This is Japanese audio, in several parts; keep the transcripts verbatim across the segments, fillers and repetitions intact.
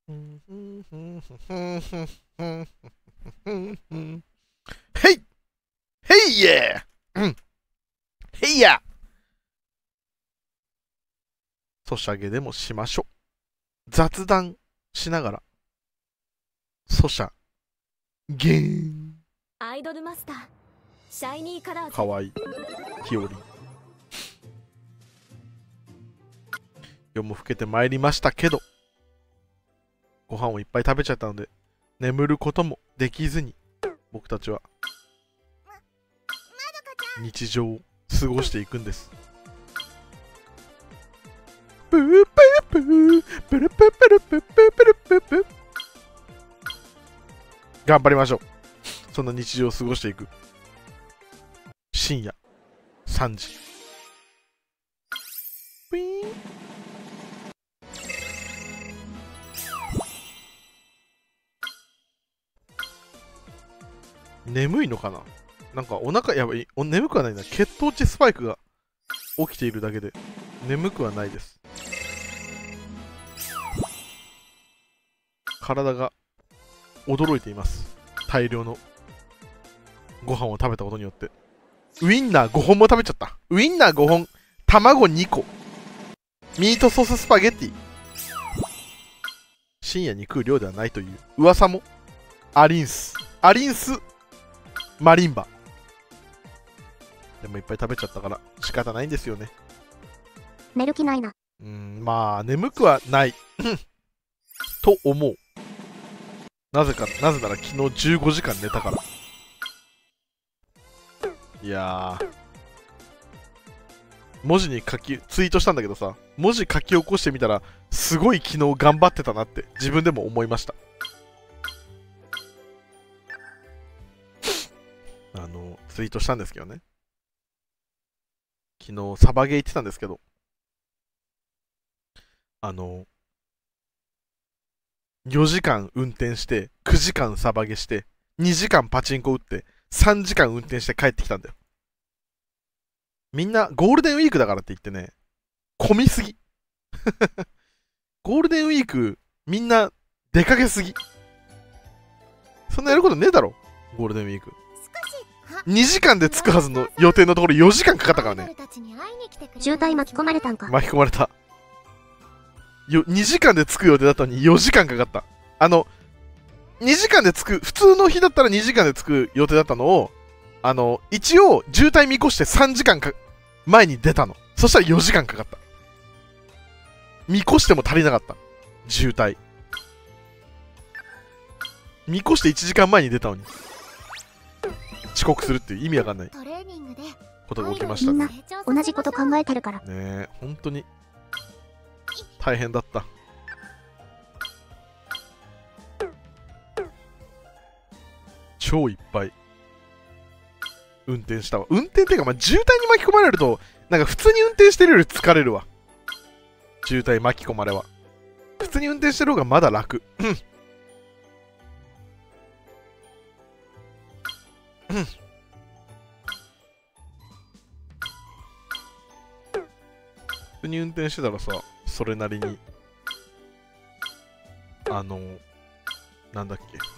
へいへいやへいやソシャゲでもしましょう。雑談しながら。ソシャゲーン。 アイドルマスターシャイニーカラーズ。 かわいい。ひより。夜も更けてまいりましたけど、ご飯をいっぱい食べちゃったので、眠ることもできずに、僕たちは日常を過ごしていくんです。プープープープルプープルプープープルプープー。頑張りましょう。そんな日常を過ごしていく。深夜さんじ。ウィーン。眠いのかな。なんかお腹やばい。お眠くはないな。血糖値スパイクが起きているだけで眠くはないです。体が驚いています。大量のご飯を食べたことによって。ウインナーごほんも食べちゃった。ウインナーごほん、卵にこ、ミートソーススパゲッティ。深夜に食う量ではないという噂もアリンスアリンスマリンバ。でもいっぱい食べちゃったから仕方ないんですよね。 寝る気ないな。 うーん、まあ眠くはないと思う。なぜか、なぜなら昨日じゅうごじかん寝たから。いやー、文字に書き、ツイートしたんだけどさ、文字書き起こしてみたら、すごい昨日頑張ってたなって自分でも思いました。あの、ツイートしたんですけどね。昨日、サバゲー行ってたんですけど、あの、よじかん運転して、くじかんサバゲして、にじかんパチンコ打って、さんじかん運転して帰ってきたんだよ。みんなゴールデンウィークだからって言ってね、混みすぎ。ゴールデンウィーク、みんな出かけすぎ。そんなやることねえだろ、ゴールデンウィーク。にじかんで着くはずの予定のところよじかんかかったからね。 渋滞巻き込まれたんか。 巻き込まれた。よにじかんで着く予定だったのによじかんかかった。あの、にじかんで着く、普通の日だったらにじかんで着く予定だったのを、あの、一応渋滞見越してさんじかんか前に出たの。そしたらよじかんかかった。見越しても足りなかった。渋滞。見越していちじかんまえに出たのに。遅刻するっていう意味わかんないことが起きました。 みんな同じこと考えてるから。 ねえ、本当に大変だった。超いっぱい運転したわ。運転っていうか、まあ、渋滞に巻き込まれると、なんか普通に運転してるより疲れるわ。渋滞巻き込まれは。普通に運転してる方がまだ楽。うん。うん。普通に運転してたらさ、それなりに、あの、なんだっけ。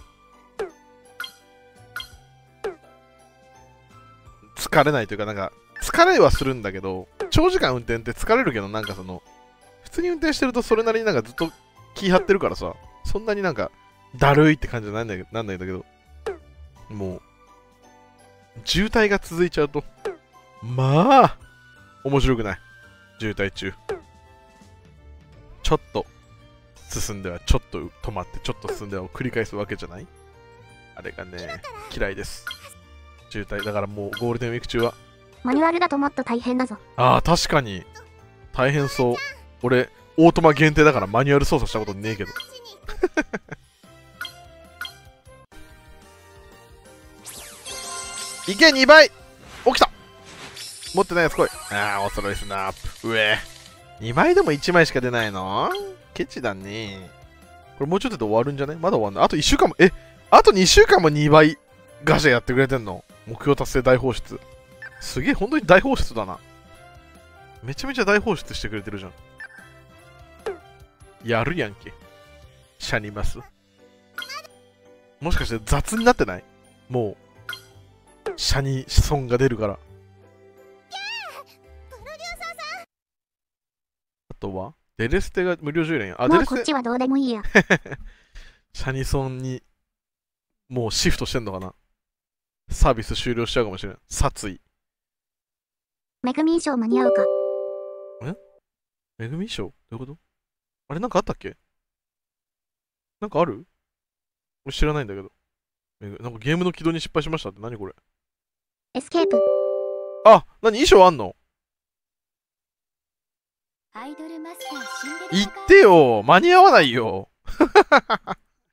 疲れないというか、なんか、疲れはするんだけど、長時間運転って疲れるけど、なんかその、普通に運転してるとそれなりになんかずっと気張ってるからさ、そんなになんか、だるいって感じじゃないんだけど、なんないんだけど、もう、渋滞が続いちゃうと、まあ、面白くない。渋滞中。ちょっと進んでは、ちょっと止まって、ちょっと進んではを繰り返すわけじゃない？あれがね、嫌いです。渋滞。だからもうゴールデンウィーク中は。 マニュアルだともっと大変だぞ。 ああ、確かに。大変そう。俺、オートマ限定だからマニュアル操作したことねえけど。いけ、にばい起きた。持ってないやつ来い。ああ、おそろいスナップ。うえ。にばいでもいちまいしか出ないの？ケチだね。これもうちょっとで終わるんじゃね？まだ終わんない。あといっしゅうかんも、え、あとにしゅうかんもにばいガシャやってくれてんの？目標達成大放出。すげえ、本当に大放出だな。めちゃめちゃ大放出してくれてるじゃん。やるやんけ。 シャニマス。もしかして雑になってない？もう、シャニソンが出るから。あとはデレステが無料じゅうえん。あ、デレステ。 もうこっちはどうでもいいや。 シャニソンにもうシフトしてんのかな。サービス終了しちゃうかもしれん。殺意。 めぐみ衣装間に合うか。 ん？めぐみ衣装？どういうこと？あれなんかあったっけ？なんかある？俺知らないんだけど。めぐなんかゲームの起動に失敗しましたって何これ？ エスケープ。 あ、何衣装あんの？ アイドルマスターシンデレラ言ってよ、間に合わないよ。 アイドルマスターシンデレラガ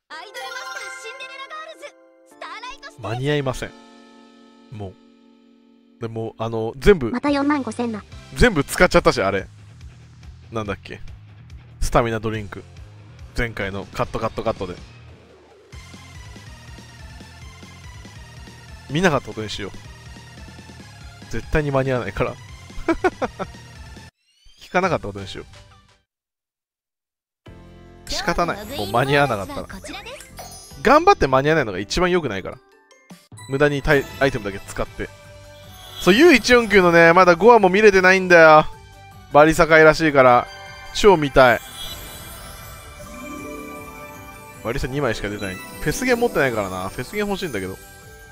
ールズスターライトステージ。 間に合いません。もう。でも、あの、全部、 またよんまんごせんな。 全部使っちゃったし、あれ。なんだっけ。スタミナドリンク。前回のカットカットカットで。見なかったことにしよう。絶対に間に合わないから。聞かなかったことにしよう。仕方ない。もう間に合わなかったら。頑張って間に合わないのが一番良くないから。無駄にタイアイテムだけ使って。そう、ユーいちよんきゅうのね、まだごわも見れてないんだよ。バリサカイらしいから、超見たい。バリサにまいしか出ない。フェスゲン持ってないからな。フェスゲン欲しいんだけど。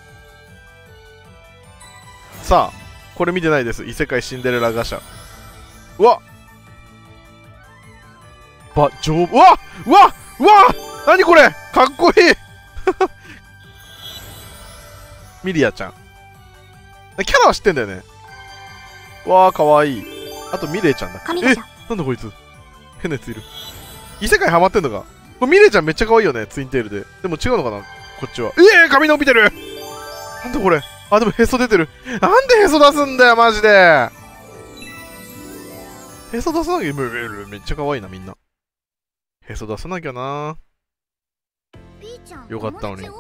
さあ、これ見てないです。異世界シンデレラガシャ。うわっば、丈夫。うわっうわっうわっ何これかっこいいミリアちゃん。キャラは知ってんだよね。わあ、かわいい。あとミレイちゃんだ。え、なんだこいつ。変なやついる。異世界ハマってんのか。これミレイちゃんめっちゃかわいいよね、ツインテールで。でも違うのかな、こっちは。ええー、髪伸びてる。なんだこれ。あ、でもへそ出てる。なんでへそ出すんだよ、マジで。へそ出さなきゃ、めっちゃかわいいな、みんな。へそ出さなきゃな。よかったのに。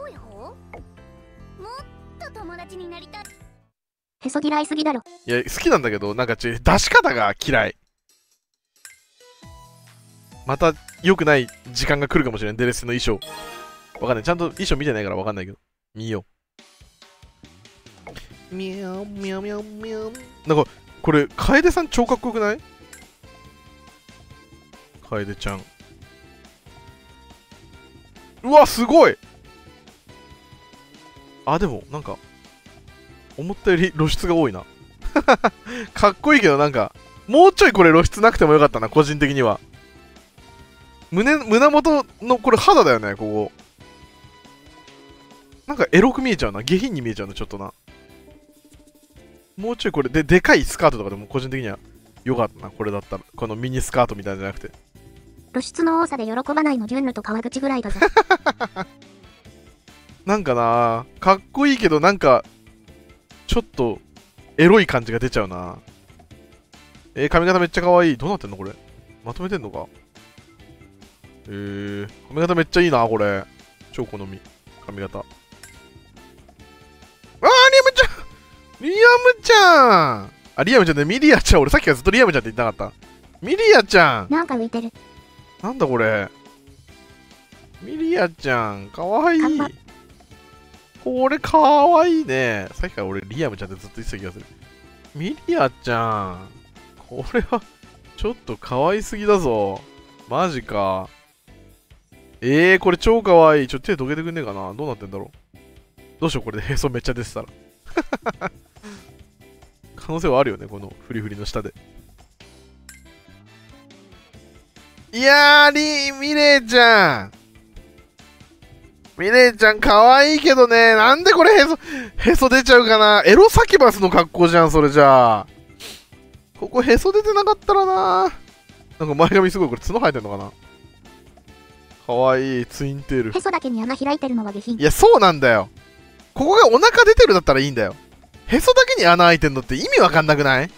へそ嫌いすぎだろ。 いや、好きなんだけど、なんかちょ、出し方が嫌い。また良くない時間が来るかもしれん、デレステの衣装。わかんない。ちゃんと衣装見てないからわかんないけど。見よう。みゃんみゃんみゃんみゃん。なんか、これ、楓さん超かっこよくない？楓ちゃん。うわ、すごい！あ、でも、なんか、思ったより露出が多いな。かっこいいけど、なんか、もうちょいこれ露出なくてもよかったな、個人的には。胸、胸元のこれ肌だよね、ここ。なんかエロく見えちゃうな。下品に見えちゃうな、ちょっとな。もうちょいこれ、で、でかいスカートとかでも個人的にはよかったな、これだったら。このミニスカートみたいじゃなくて。 露出の多さで喜ばないの、リュンヌと川口ぐらいだぞ。 なんかな、かっこいいけど、なんか、ちょっと、エロい感じが出ちゃうな。えー、髪型めっちゃ可愛い。どうなってんのこれ。まとめてんのか。えー、髪型めっちゃいいな、これ。超好み。髪型。あー、リアムちゃんリアムちゃんあ、リアムちゃんね、ミリアちゃん。俺さっきからずっとリアムちゃんって言ってなかった。ミリアちゃんなんか浮いてる。 なんだこれ。ミリアちゃん、かわいい。これかわいいね。さっきから俺リアムちゃんってずっと言ってた気がする。ミリアちゃん。これは、ちょっとかわいすぎだぞ。マジか。えー、これ超かわいい。ちょっと手どけてくんねえかな。どうなってんだろう。どうしよう、これでへそめっちゃ出てたら。可能性はあるよね、このフリフリの下で。いやー、リー、ミレイちゃん。ミレイちゃんかわいいけどね。なんでこれへそ、へそ出ちゃうかな。エロサキバスの格好じゃん、それじゃあ。ここへそ出てなかったらな。なんか前髪すごい、これ角生えてんのかな。かわいい、ツインテール。 へそだけに穴開いてるのは下品。 いや、そうなんだよ。ここがお腹出てるだったらいいんだよ。へそだけに穴開いてんのって意味わかんなくない？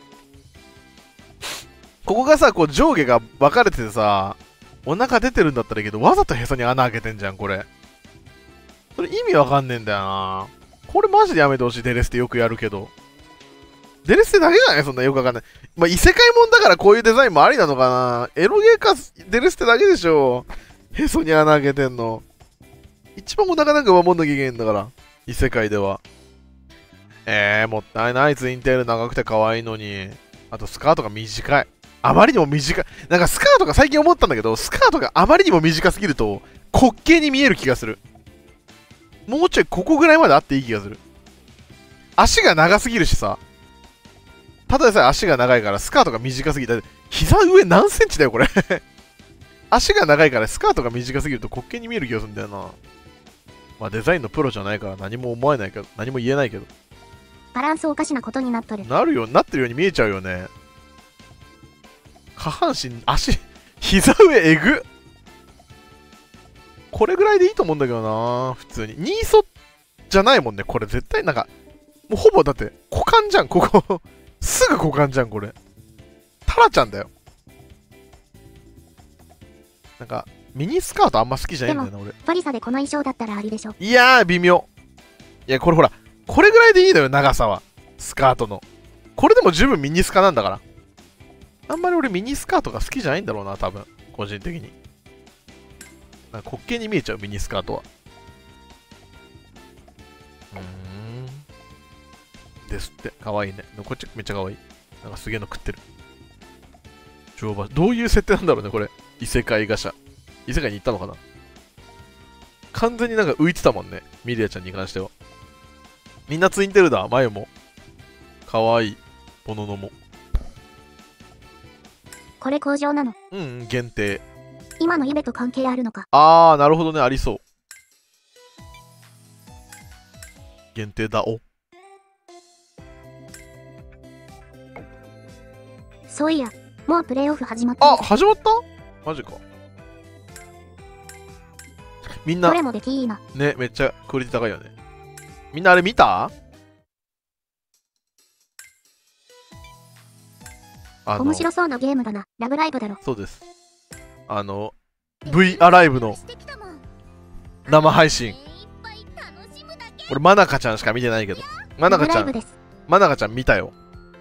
ここがさ、こう上下が分かれててさ、お腹出てるんだったらいいけど、わざとへそに穴開けてんじゃん、これ。それ意味わかんねえんだよな。これマジでやめてほしい、デレステよくやるけど。デレステだけじゃないそんなよくわかんない。まあ、異世界もんだからこういうデザインもありなのかな。エロゲーか、デレステだけでしょ。 へそに穴開けてんの。一番お腹なんか守んなきゃいけないんだから。異世界では。えー、もったいない。ツインテール長くて可愛いのに。あとスカートが短い。あまりにも短い。なんかスカートが最近思ったんだけど、スカートがあまりにも短すぎると滑稽に見える気がする。もうちょいここぐらいまであっていい気がする。足が長すぎるしさ。ただでさえ足が長いからスカートが短すぎて、膝上何センチだよこれ足が長いからスカートが短すぎると滑稽に見える気がするんだよな。まあデザインのプロじゃないから何も思えないけど、何も言えないけど。 バランスおかしなことになっとる。 なるよ、なってるように見えちゃうよね。下半身、足、膝上えぐ。これぐらいでいいと思うんだけどな、普通に。ニーソじゃないもんね、これ絶対なんか、もうほぼだって股間じゃん、ここ。すぐ股間じゃん、これ。タラちゃんだよ。なんか、ミニスカートあんま好きじゃないんだよな、俺。 パリサでこの衣装だったらありでしょ。 いやー、微妙。いや、これほら、これぐらいでいいのよ、長さは。スカートの。これでも十分ミニスカなんだから。あんまり俺ミニスカートが好きじゃないんだろうな、多分。個人的に。なんか滑稽に見えちゃう、ミニスカートは。うーん。ですって。かわいいね。こっちめっちゃかわいい。なんかすげえの食ってる。乗馬。どういう設定なんだろうね、これ。異世界ガシャ。異世界に行ったのかな。完全になんか浮いてたもんね。ミリアちゃんに関しては。みんなツインテールだ。前も。かわいい。ボノノも。 これ工場なの。 うん、うん、限定。 今の夢と関係あるのか。 あー、なるほどね。ありそう。限定だ。お。 そういや、もうプレイオフ始まったあ、 みたい。 始まった？マジか。みんなどれもできいいな。 ね、めっちゃクオリティ高いよね。みんなあれ見た？あの面白そうなゲームだな。ラブライブだろ。 そうです。あの V アライブの生配信。俺マナカちゃんしか見てないけど、マナカちゃんラブライブです。 マナカちゃん見たよ。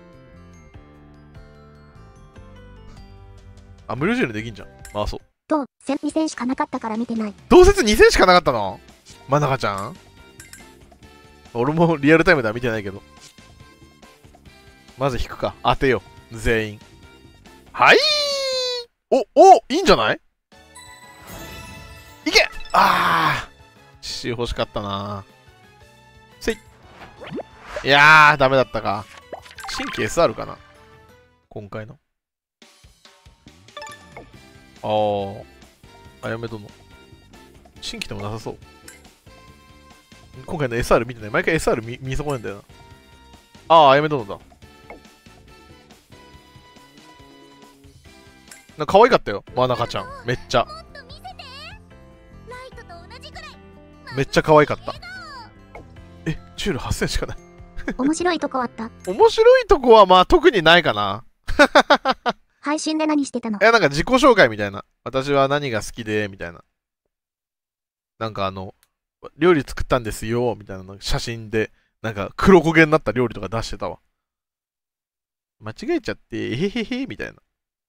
あ、無料ジェルできんじゃん。まあそう。 と、にせんしかなかったから見てない。 同説にせんしかなかったの？マナカちゃん？俺もリアルタイムでは見てないけど。まず引くか。当てよう。全員。はいー。お、お、いいんじゃない？いけ！あー。刺繍欲しかったな。せい。いやー、ダメだったか。新規 エスアール かな今回の。あー。あやめ殿。新規でもなさそう。今回の エスアール 見てない。毎回 エスアール 見、見損ねんだよな。ああ、あやめ殿だ。なんか可愛かったよ、マナカちゃん。めっちゃ。めっちゃ可愛かった。え、チュールはっせんしかない。 面白いとこあった。 面白いとこはまあ特にないかな。 配信で何してたの？ いや、なんか自己紹介みたいな。私は何が好きで、みたいな。なんかあの、料理作ったんですよ、みたいなの写真で、なんか黒焦げになった料理とか出してたわ。間違えちゃって、えへへへ、みたいな。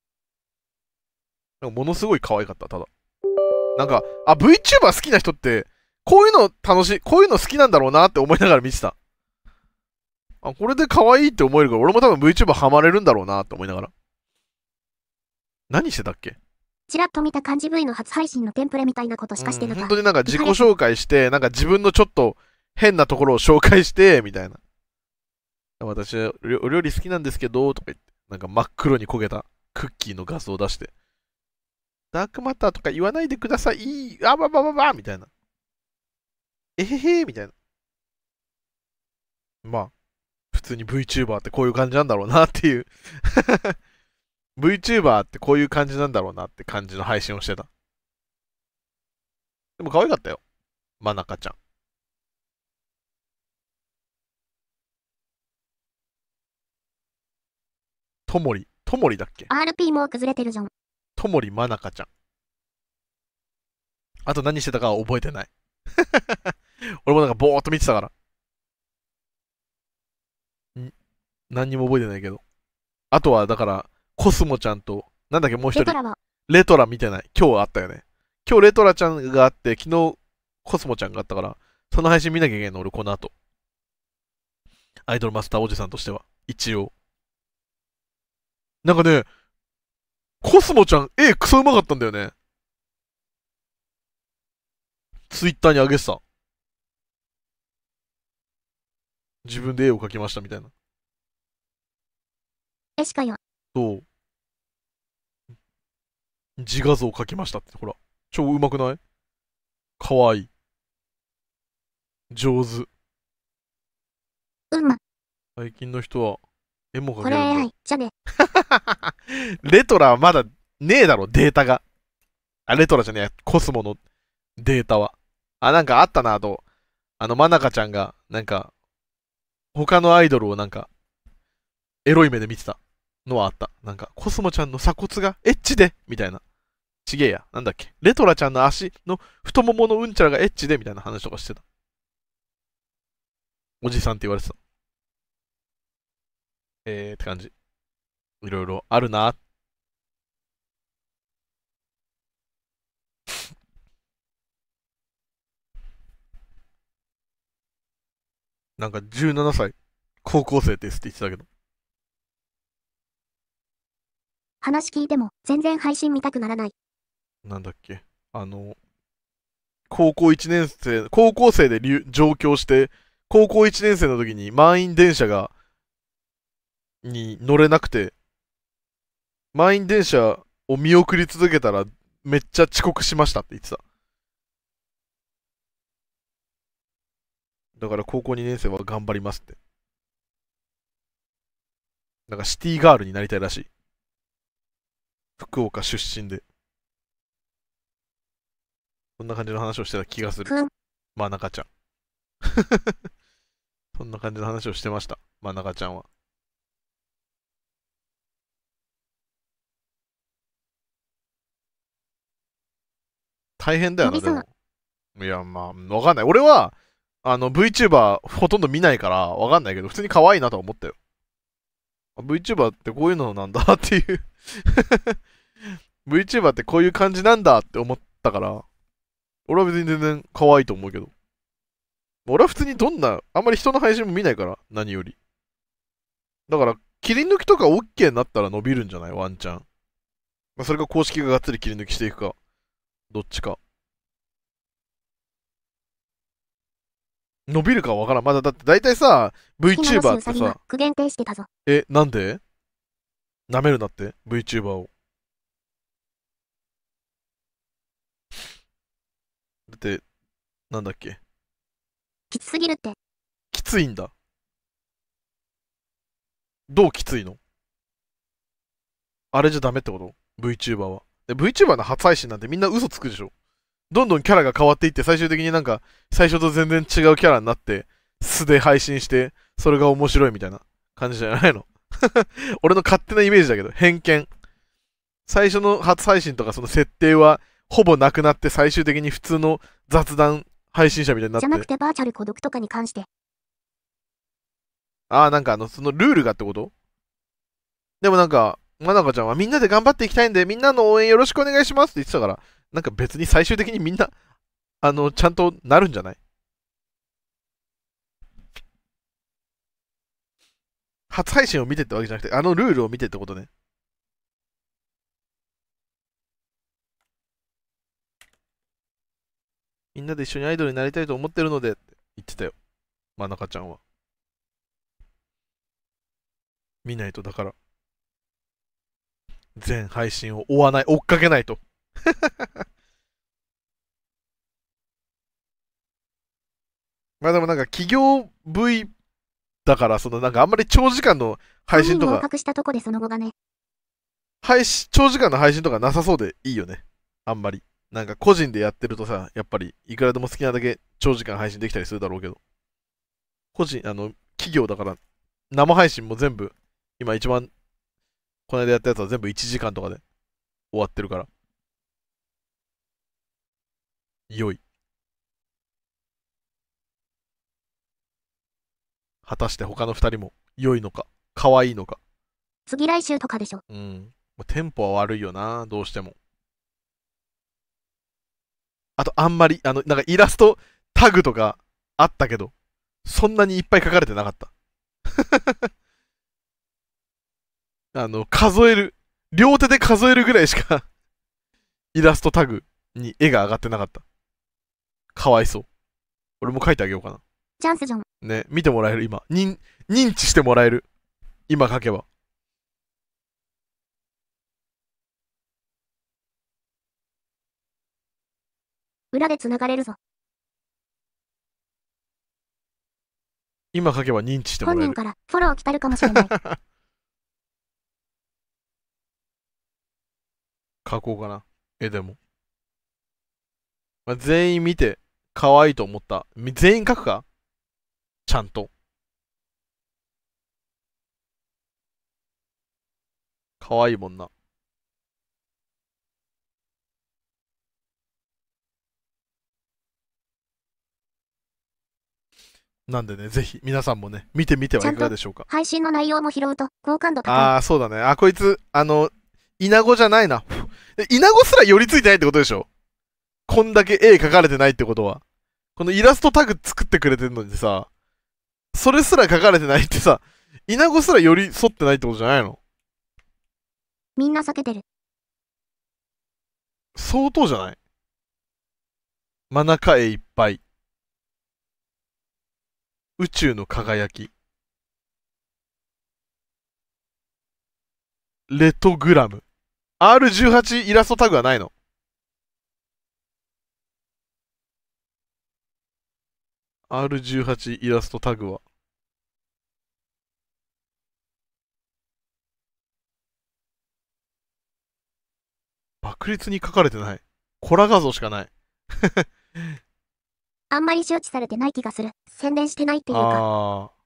なんかものすごい可愛かった、ただ。なんか、あ、VTuber 好きな人って、こういうの楽しい、こういうの好きなんだろうなって思いながら見てた。あ、これで可愛いって思えるから、俺も多分 VTuber ハマれるんだろうなって思いながら。何してたっけ？ ちらっと見た漢字 V の初配信のテンプレみたいなことしかしてなかった。 本当になんか自己紹介して、なんか自分のちょっと変なところを紹介して、みたいな。私はお料理好きなんですけど、とか言って、なんか真っ黒に焦げたクッキーの画像を出して、ダークマターとか言わないでください、あばばばばみたいな。えへへみたいな。まあ、普通に VTuber ってこういう感じなんだろうなっていう。VTuber ってこういう感じなんだろうなって感じの配信をしてた。でも可愛かったよ。マナカちゃん。ともり。ともりだっけ？ アールピー もう崩れてるじゃん。 ともりまなかちゃん。あと何してたかは覚えてない。俺もなんかぼーっと見てたから。ん何にも覚えてないけど。あとはだから、コスモちゃんと、なんだっけもう一人。 レトラはレトラ見てない。今日あったよね。 今日レトラちゃんがあって、昨日コスモちゃんがあったから、その配信見なきゃいけないの、俺この後。アイドルマスターおじさんとしては。一応。なんかね、コスモちゃん、絵クソうまかったんだよね。ツイッターに上げてた。自分で絵を描きましたみたいな。 絵しかよ。 そう。自画像描きましたって、ほら。超うまくない？かわいい。上手。 うんま。 最近の人は、絵も描これけるんエーアイだ。 じゃね。 レトラはまだねえだろ、データが。あ、レトラじゃねえや、コスモのデータは。あ、なんかあったなと。あの、まなかちゃんが、なんか、他のアイドルをなんか、エロい目で見てたのはあった。なんか、コスモちゃんの鎖骨がエッチでみたいな。ちげえや。なんだっけ。レトラちゃんの足の太もものうんちゃらがエッチでみたいな話とかしてた。おじさんって言われてた。えーって感じ。いろいろあるな。なんかじゅうななさい、高校生ですって言ってたけど。 話聞いても全然配信見たくならない。 なんだっけ。あの、高校いちねん生、高校生で留上京して、高校いちねん生の時に満員電車が、に乗れなくて、満員電車を見送り続けたら、めっちゃ遅刻しましたって言ってた。だから高校にねん生は頑張りますって。なんかシティガールになりたいらしい。福岡出身で。そんな感じの話をしてた気がする。 ふん。 まあ中ちゃん。そんな感じの話をしてました。まあ中ちゃんは。大変だよな、で呼びも。いや、まあ、わかんない。俺は、あの、VTuber ほとんど見ないから、わかんないけど、普通に可愛いなとは思ったよ。VTuber ってこういうのなんだっていう。VTuber ってこういう感じなんだって思ったから、俺は別に全然可愛いと思うけど。俺は普通にどんな、あんまり人の配信も見ないから、何より。だから、切り抜きとか OK になったら伸びるんじゃない？ワンチャン。まあ、それが公式ががっつり切り抜きしていくか、どっちか。伸びるかわからん。まだだって大体さ、 昨日の VTuber しうさぎってさ、 は苦限定してたぞ。 え、なんで舐めるなって ?VTuber を。だって、なんだっけ。 きつすぎるって。 きついんだ。どうきついの？あれじゃダメってこと？ VTuber は。で VTuber の初配信なんてみんな嘘つくでしょ。どんどんキャラが変わっていって、最終的になんか、最初と全然違うキャラになって、素で配信して、それが面白いみたいな感じじゃないの？俺の勝手なイメージだけど、偏見。最初の初配信とかその設定は、ほぼなくなって最終的に普通の雑談配信者みたいになって。 じゃなくてバーチャル孤独とかに関して。 ああ、なんかあの、そのルールがってこと？でもなんか、まなかちゃんはみんなで頑張っていきたいんで、みんなの応援よろしくお願いしますって言ってたから、なんか別に最終的にみんな、あの、ちゃんとなるんじゃない？初配信を見てってわけじゃなくて、あのルールを見てってことね。みんなで一緒にアイドルになりたいと思ってるのでって言ってたよ。まなかちゃんは。見ないとだから。全配信を追わない、追っかけないと。まあでもなんか企業 V だから、そのなんかあんまり長時間の配信とか、 本人合格したとこでその後がね。 配信、長時間の配信とかなさそうでいいよね。あんまり。なんか個人でやってるとさ、やっぱりいくらでも好きなだけ長時間配信できたりするだろうけど。個人、あの、企業だから、生配信も全部、今一番、この間やったやつは全部いちじかんとかで終わってるから。良い。果たして他のふたりも良いのか、可愛いのか。 次来週とかでしょ。 うん。テンポは悪いよな、どうしても。 あとあんまり、あの、なんかイラストタグとかあったけど、そんなにいっぱい書かれてなかった。あの、数える、両手で数えるぐらいしかイラストタグに絵が上がってなかった。かわいそう。俺も書いてあげようかな。 チャンスジョン。 ね、見てもらえる今。認、認知してもらえる。今書けば。 裏で繋がれるぞ。 今書けば認知してもらえる。 本人からフォロー来たるかもしれない。 書こうかな。え、でも。まあ、全員見て、可愛いと思った。み全員書くかちゃんと。可愛いもんな。なんでね、ぜひ皆さんもね、見てみてはいかがでしょうか。 配信の内容も拾うと好感度高い。 ああ、そうだね。あ、こいつ、あの、イナゴじゃないな。イナゴすら寄りついてないってことでしょ。こんだけ絵描かれてないってことは。このイラストタグ作ってくれてるのにさ、それすら描かれてないってさ、イナゴすら寄り添ってないってことじゃないの？ みんな避けてる。 相当じゃない？真中絵いっぱい。宇宙の輝き。レトグラム。アールじゅうはち イラストタグはないの？アールじゅうはち イラストタグは。爆裂に書かれてない。コラ画像しかない。 あんまり周知されてない気がする。宣伝してないっていうか。 ああ。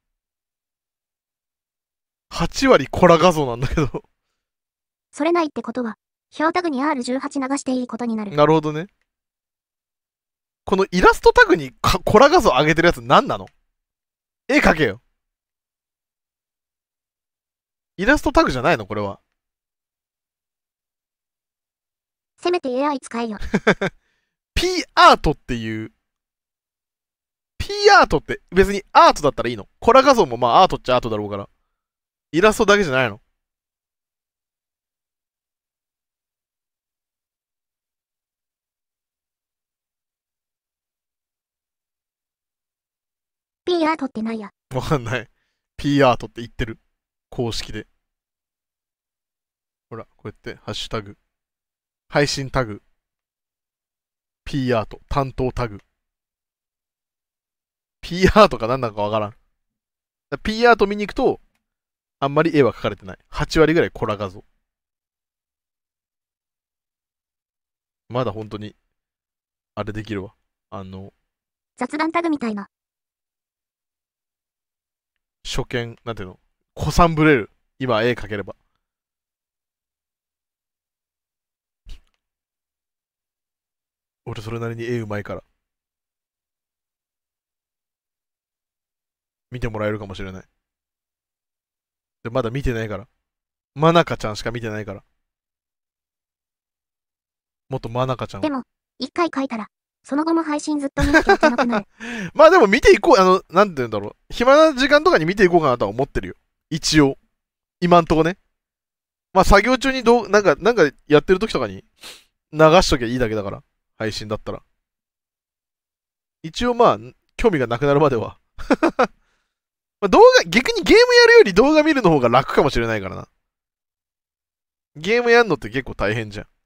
はち割コラ画像なんだけど。 それないってことは、表タグに アールじゅうはち 流していいことになる。 なるほどね。このイラストタグにコラ画像上げてるやつ何なの？絵描けよ。イラストタグじゃないのこれは。 せめて エーアイ 使えよ。 P アートっていう。P アートって別にアートだったらいいの？コラ画像もまあアートっちゃアートだろうから。イラストだけじゃないの？ P アートってなんや。 わかんない。P アートって言ってる。公式で。ほら、こうやって、ハッシュタグ。配信タグ。P アート。担当タグ。P アートか何なのかわからん。P アート見に行くと、あんまり絵は描かれてない。はち割ぐらいコラ画像。まだ本当に、あれできるわ。あの、 雑談タグみたいな。 初見、なんていうの？子さんぶれる。今絵描ければ。俺それなりに絵うまいから。見てもらえるかもしれない。で、まだ見てないから。まなかちゃんしか見てないから。もっとまなかちゃんを。 でも、一回書いたら、その後も配信ずっと見なきゃいけなくなる。 まあでも見ていこう。あの、なんて言うんだろう。暇な時間とかに見ていこうかなとは思ってるよ。一応。今んとこね。まあ作業中にどう、なんか、なんかやってる時とかに流しときゃいいだけだから。配信だったら。一応まあ、興味がなくなるまでは。まあ動画、逆にゲームやるより動画見るの方が楽かもしれないからな。ゲームやんのって結構大変じゃん。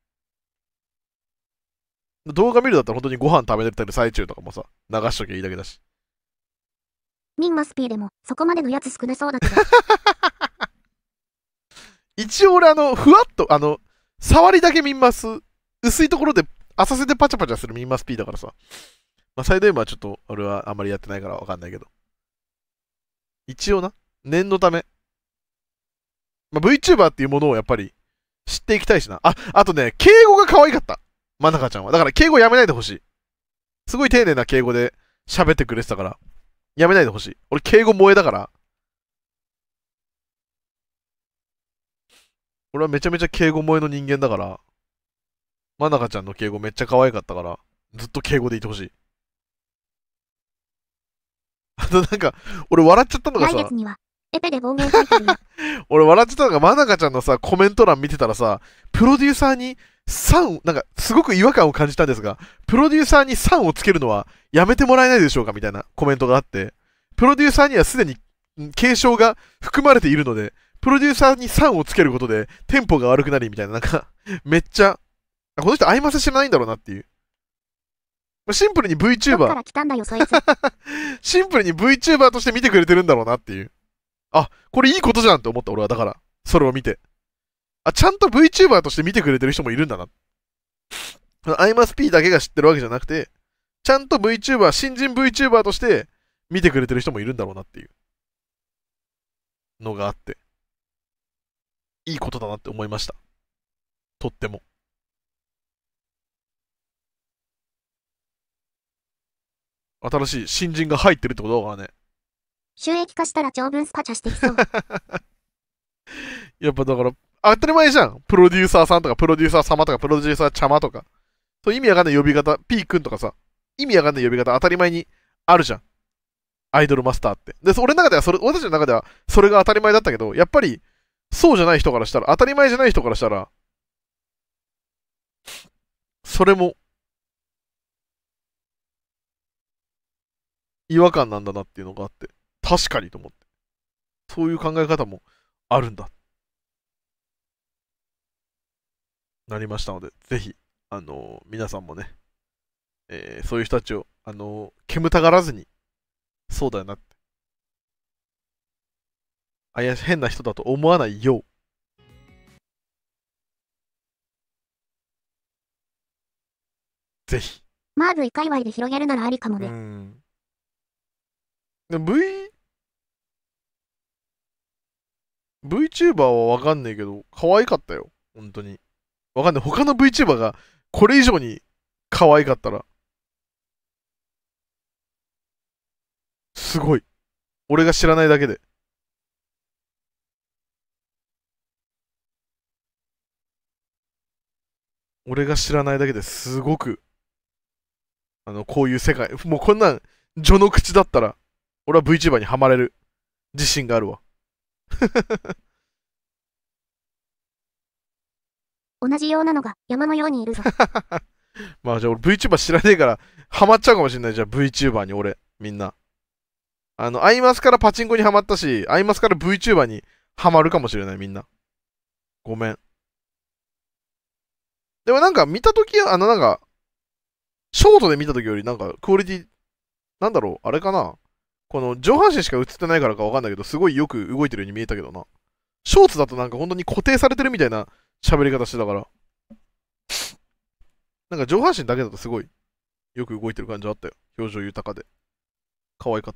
動画見るだったら本当にご飯食べてる最中とかもさ、流しときゃいいだけだし。 ミンマスピーでも、そこまでのやつ少なそうだけど。 一応俺あの、ふわっと、あの、触りだけミンマス、薄いところで浅瀬でパチャパチャするミンマス P だからさ。まあ、サイド M はちょっと俺はあんまりやってないからわかんないけど。一応な、念のため。まあ、VTuber っていうものをやっぱり知っていきたいしな。あ、あとね、敬語が可愛かった。まなかちゃんは。だから敬語やめないでほしい。すごい丁寧な敬語で喋ってくれてたから、やめないでほしい。俺敬語萌えだから。俺はめちゃめちゃ敬語萌えの人間だから、まなかちゃんの敬語めっちゃ可愛かったから、 ずっと敬語でいてほしい。あとなんか、俺笑っちゃったのがさ、 来月には、エペで暴言書いてるよ。 俺笑っちゃったのが、まなかちゃんのさ、コメント欄見てたらさ、プロデューサーにさん、なんか、すごく違和感を感じたんですが、プロデューサーにさんをつけるのはやめてもらえないでしょうかみたいなコメントがあって、プロデューサーにはすでに継承が含まれているので、プロデューサーにさんをつけることで、テンポが悪くなりみたいな、なんか、めっちゃ、この人、アイマス知らないんだろうなっていう。シンプルにどっか VTuber、 ら来たんだよ、そいつ。 シンプルに VTuber として見てくれてるんだろうなっていう。あ、これいいことじゃんって思った、俺は。だから、それを見て。あ、ちゃんと VTuber として見てくれてる人もいるんだな。アイマス P だけが知ってるわけじゃなくて、ちゃんと VTuber、新人 VTuber として見てくれてる人もいるんだろうなっていうのがあって、いいことだなって思いました。とっても。新しい新人が入ってるってことだからね。 収益化したら長文スパチャしてきそう。 やっぱだから、当たり前じゃん。プロデューサーさんとか、プロデューサー様とか、プロデューサーちゃまとか。そう意味わかんない呼び方、P 君とかさ、意味わかんない呼び方当たり前にあるじゃん。アイドルマスターって。で、俺の中ではそれ、私の中ではそれが当たり前だったけど、やっぱり、そうじゃない人からしたら、当たり前じゃない人からしたら、それも、違和感なんだなっていうのがあって、確かにと思って。そういう考え方もあるんだ。なりましたので、ぜひ、あのー皆さんもね、えーそういう人たちを、あのー煙たがらずに、そうだよなって。あや変な人だと思わないよう、ぜひ。 マーズイ界隈で広げるならありかもうね。 ん。で V、VTuber はわかんねえけど、可愛かったよ。本当に。わかんない。他の VTuber がこれ以上に可愛かったら、すごい。俺が知らないだけで。俺が知らないだけですごく、あの、こういう世界、もうこんなん、序の口だったら、俺は VTuber にハマれる自信があるわ。 同じようなのが山のようにいるぞ。 まあじゃあ俺 VTuber 知らねえから、ハマっちゃうかもしれないじゃあ VTuber に俺、みんな。あの、アイマスからパチンコにハマったし、アイマスから VTuber にハマるかもしれないみんな。ごめん。でもなんか見たとき、あのなんか、ショートで見たときよりなんかクオリティ、なんだろう、あれかな。この上半身しか映ってないからかわかんないけど、すごいよく動いてるように見えたけどな。ショーツだとなんか本当に固定されてるみたいな喋り方してたから。なんか上半身だけだとすごいよく動いてる感じあったよ。表情豊かで。可愛かった。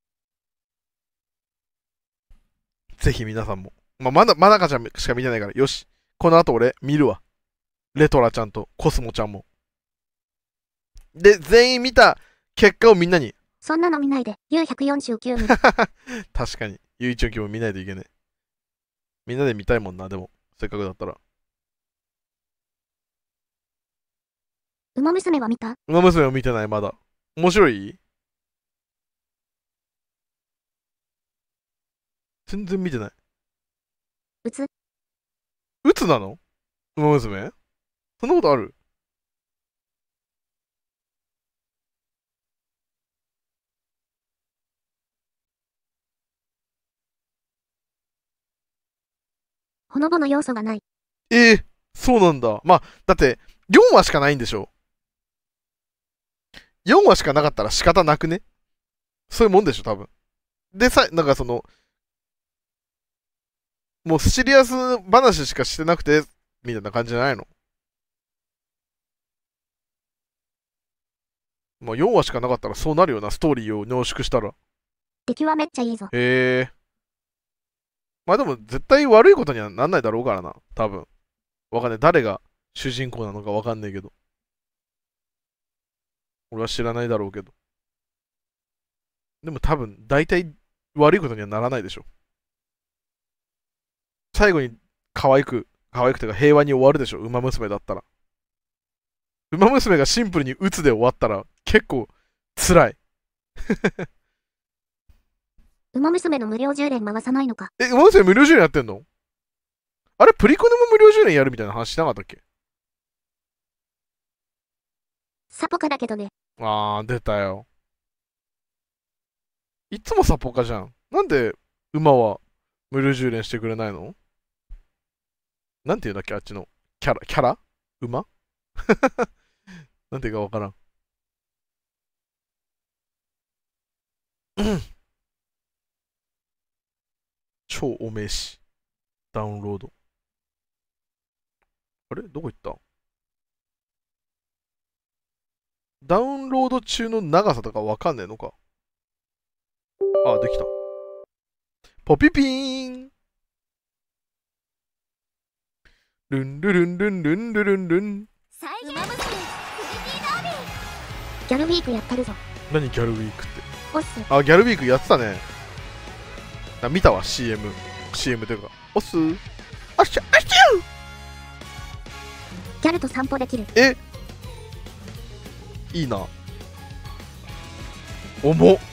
ぜひ皆さんも。まあ、まだ、まなかちゃんしか見てないから。よし。この後俺見るわ。レトラちゃんとコスモちゃんも。で、全員見た結果をみんなに。 そんなの見ないで、ユーひゃくよんじゅうきゅう 無理。 確かに。ゆういちおきも見ないといけない。みんなで見たいもんな、でも。せっかくだったら。 ウマ娘は見た？ ウマ娘を見てない、まだ。面白い？全然見てない。 うつ？ うつなの？ウマ娘？そんなことある？ ほのぼの要素がない。 えー、そうなんだ。まあ、だって、よんわしかないんでしょ？ よん 話しかなかったら仕方なくね？そういうもんでしょ、多分。でさ、なんかその、もうシリアス話しかしてなくて、みたいな感じじゃないの？まあよんわしかなかったらそうなるよな、ストーリーを濃縮したら。 出来はめっちゃいいぞ。 へえ。まあでも絶対悪いことにはなんないだろうからな、多分。わかんない。誰が主人公なのかわかんないけど。俺は知らないだろうけど。でも多分、大体悪いことにはならないでしょ。最後に可愛く、可愛くてか平和に終わるでしょ、馬娘だったら。 ウマ娘がシンプルに鬱で終わったら結構辛い。 ウマ娘の無料じゅう連回さないのか。 え、ウマ娘無料じゅう連やってんの？あれプリコネも無料じゅう連やるみたいな話しなかったっけ？ サポカだけどね。 あー、出たよ。いつもサポカじゃん。なんで馬は無料じゅう連してくれないの？なんていうんだっけあっちのキャラ、キャラ馬なんていうかわからん。超お名刺。ダウンロード。あれどこ行った？ダウンロード中の長さとかわかんねえのか。あ、できた。ポピピーン。ルンルルンルンルンルルンルン。 再現ウマ娘プリティダービー。 ギャルウィークやったるぞ。 何ギャルウィークって。 おっす。 あ、ギャルウィークやってたね。あ、見たわ、シーエム。シーエム というか。おっすー。あっしゃ、あっしゃギャルと散歩できる。 えいいな。重っ。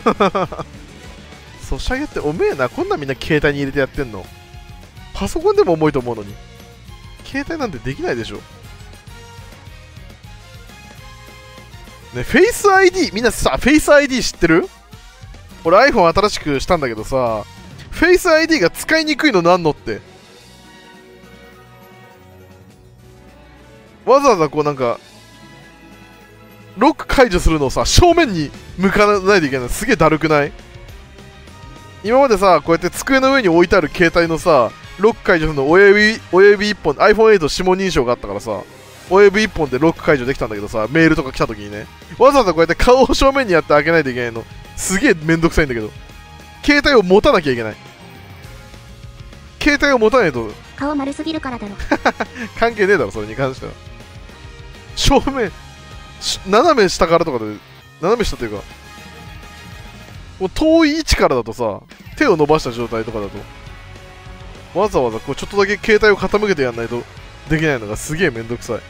ソシャゲって重えな。こんなんみんな携帯に入れてやってんの。パソコンでも重いと思うのに。携帯なんてできないでしょ。ね、フェイス アイディー、みんなさ、フェイス アイディー 知ってる？俺 iPhone 新しくしたんだけどさ、フェイス アイディー が使いにくいのなんのって。わざわざこうなんか、ロック解除するのをさ、正面に向かないといけない。すげえだるくない？今までさ、こうやって机の上に置いてある携帯のさ、ロック解除するの親指、親指一本、アイフォンエイト 指紋認証があったからさ、親指一本でロック解除できたんだけどさ、メールとか来た時にね、わざわざこうやって顔を正面にやって開けないといけないの、すげえめんどくさいんだけど、携帯を持たなきゃいけない。携帯を持たないと顔丸すぎるからだろ。 関係ねえだろ、それに関しては。正面、斜め下からとかで、斜め下というか、もう遠い位置からだとさ、手を伸ばした状態とかだと、わざわざこうちょっとだけ携帯を傾けてやんないとできないのがすげえめんどくさい。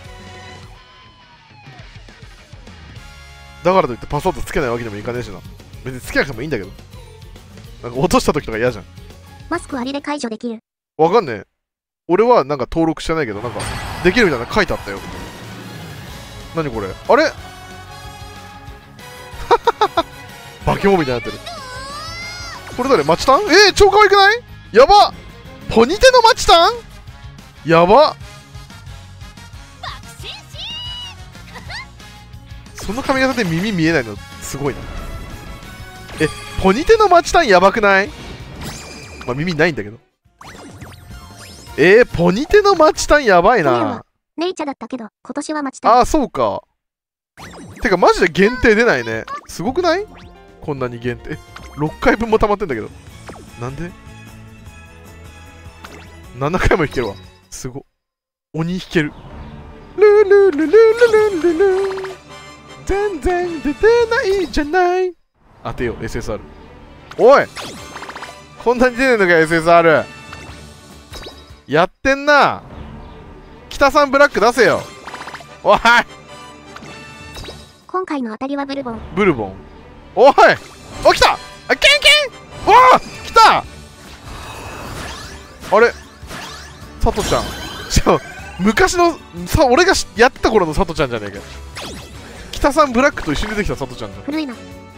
だからといってパスワードつけないわけにもいかねえしな。別につけなくてもいいんだけど。なんか落とした時とか嫌じゃん。 マスクありで解除できる。 わかんねえ。俺はなんか登録してないけど、なんかできるみたいなの書いてあったよ。何これあれバケモンみたいになってる。これ誰マチタン？えー、超可愛くない？やば！ポニテのマチタン？やば！その髪型で耳見えないのすごいな。え、ポニテのマチタンやばくない？まあ耳ないんだけど。えー、ポニテのマチタンやばいな。 ネイチャだったけど、今年は待ちたい。 ああ、そうか。てか、マジで限定出ないね。すごくない？こんなに限定。ろっかいぶんも溜まってんだけど。なんで ?なな 回も弾けるわ。すご。鬼弾ける。ルルルルルルルルル全然出てないじゃない。当てよう、エスエスアール。おいこんなに出ねえのか、エスエスアール。やってんな。北さんブラック出せよ。おい今回の当たりはブルボン。 ブルボン。おいお、来たあ、ケンケンおお来たあれサトちゃん。しかも、昔の、さ、俺がやってた頃のサトちゃんじゃねえか。北さんブラックと一緒に出てきたサトちゃんじゃん。 古いな。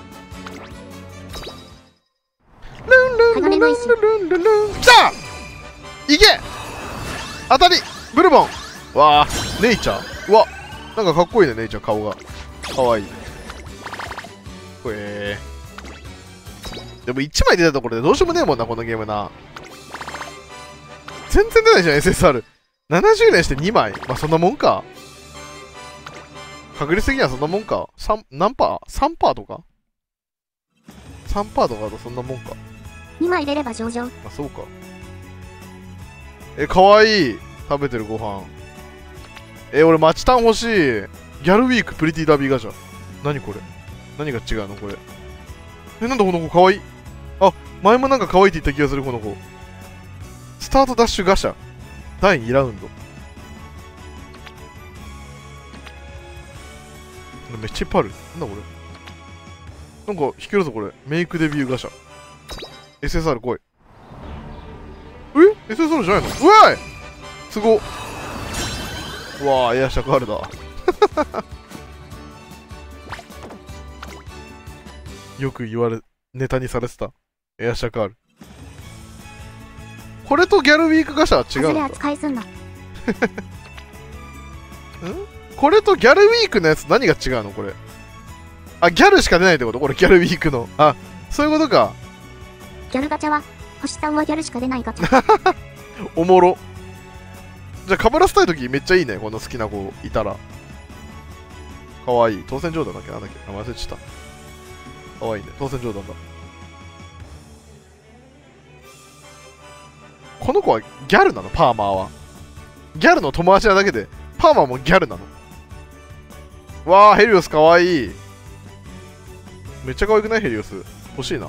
ルンルンルンルンルンルンルン来たいけ当たりブルボンわあネイチャーうわなんかかっこいいねネイチャー顔がかわいいこれでもいちまい出たところでどうしようもねえもんなこのゲームな全然出ないじゃん エスエスアールななじゅう連してにまいまあそんなもんか確率的にはそんなもんかさん何パー ?さん パーとか さん パーとかだとそんなもんかにまい出れば上々。 あ、そうか。え、かわいい。食べてるご飯。え、俺、マチタン欲しい。ギャルウィークプリティダービーガチャ。何これ何が違うのこれ。え、なんだこの子かわいい。あ、前もなんかかわいいって言った気がする、この子。スタートダッシュガシャ。だいにラウンド。 めっちゃいっぱいある。なんだこれ。なんか弾けるぞこれ。メイクデビューガシャ。エスエスアール 来い。え ?エスエスアール じゃないの？うわいすごっ。うわー、エアシャカールだ。よく言われ、ネタにされてた。エアシャカール。これとギャルウィークガシャは違うんだ。 扱いすんな。んこれとギャルウィークのやつ何が違うのこれ。あ、ギャルしか出ないってことこれギャルウィークの。あ、そういうことか。 ギャルガチャは、星さんはギャルしか出ないガチャ。 おもろ。じゃあかぶらせたいときめっちゃいいね。この好きな子いたら。かわいい。当選上段だっけなんだっけあ、忘れちゃった。かわいいね。当選上段だ。この子はギャルなのパーマーは。ギャルの友達なだけで、パーマーもギャルなの。わあ、ヘリオスかわいい。めっちゃ可愛くないヘリオス。欲しいな。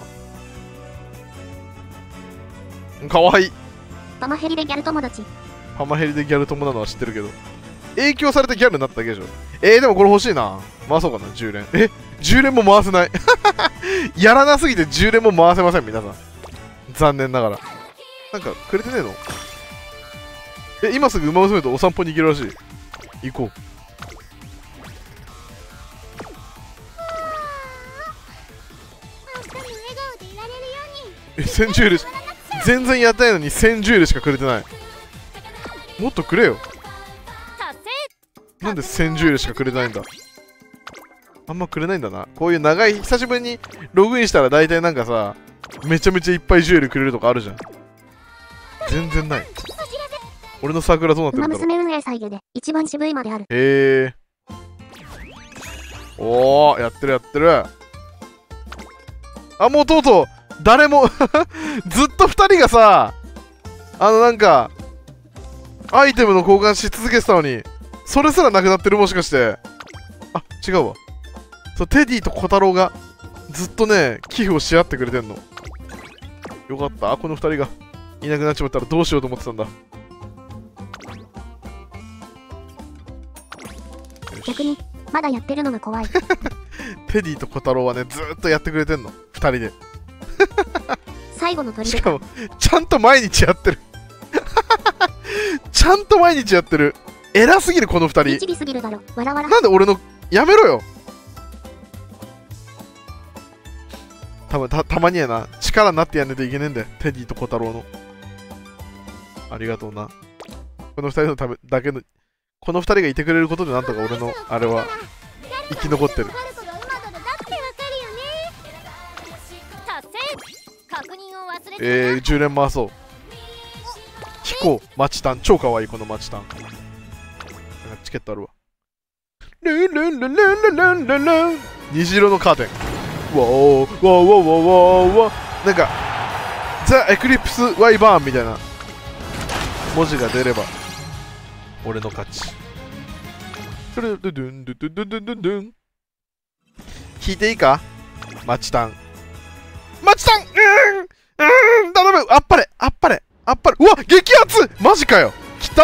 かわいい。 パマヘリでギャル友達。 パマヘリでギャル友なのは知ってるけど。影響されてギャルになっただけでしょ。えー、でもこれ欲しいな。回そうかな、じゅう連。え ?じゅう 連も回せない。やらなすぎてじゅう連も回せません、皆さん。残念ながら。なんか、くれてねえの？え、今すぐ馬娘とお散歩に行けるらしい。行こう。え、せんじゅうエルし全然やってないのにせんじゅうエルしかくれてない。もっとくれよ。なんでせんじゅうエルしかくれてないんだ。あんまくれないんだな。こういう長い、久しぶりにログインしたら大体なんかさ、めちゃめちゃいっぱいじゅうエルくれるとかあるじゃん。全然ない。俺のサークルはどうなってるんだろう。 馬娘運営再現で一番渋いまである。 へえ。おー、やってるやってる。あ、もうとうとう、誰もずっとふたりがさ、あのなんか、アイテムの交換し続けてたのに、それすらなくなってるもしかして。あ、違うわ。そう、テディと小太郎がずっとね、寄付をし合ってくれてんの。よかった。このふたりがいなくなっちまったらどうしようと思ってたんだ。 逆に、まだやってるのが怖い。 テディと小太郎はね、ずーっとやってくれてんの。ふたりで。 最後の鳥しかも、ちゃんと毎日やってる。ちゃんと毎日やってる。偉すぎる、このふたり。 律儀すぎるだろ。わらわら。 なんで俺の、やめろよ。多分た、たまにやな。力になってやんねえといけねえんだよ。テディと小太郎の。ありがとうな。このふたりのためだけの、このふたりがいてくれることでなんとか俺の、あれは、生き残ってる。えー、じゅう連回そう。飛行、マチタン。超かわいい、このマチタン。チケットあるわ。ルンルンルンルンルンルンルンルン。虹色のカーテン。うわおー、わおわおわおわお。なんか、ザ・エクリプス・ワイバーンみたいな文字が出れば、俺の勝ち。ドゥドゥドゥンドゥドゥドゥドゥドゥドゥン。引いていいかマチタン。マチタンうーんうーん頼むあっぱれあっぱれあっぱれうわ激アツマジかよきた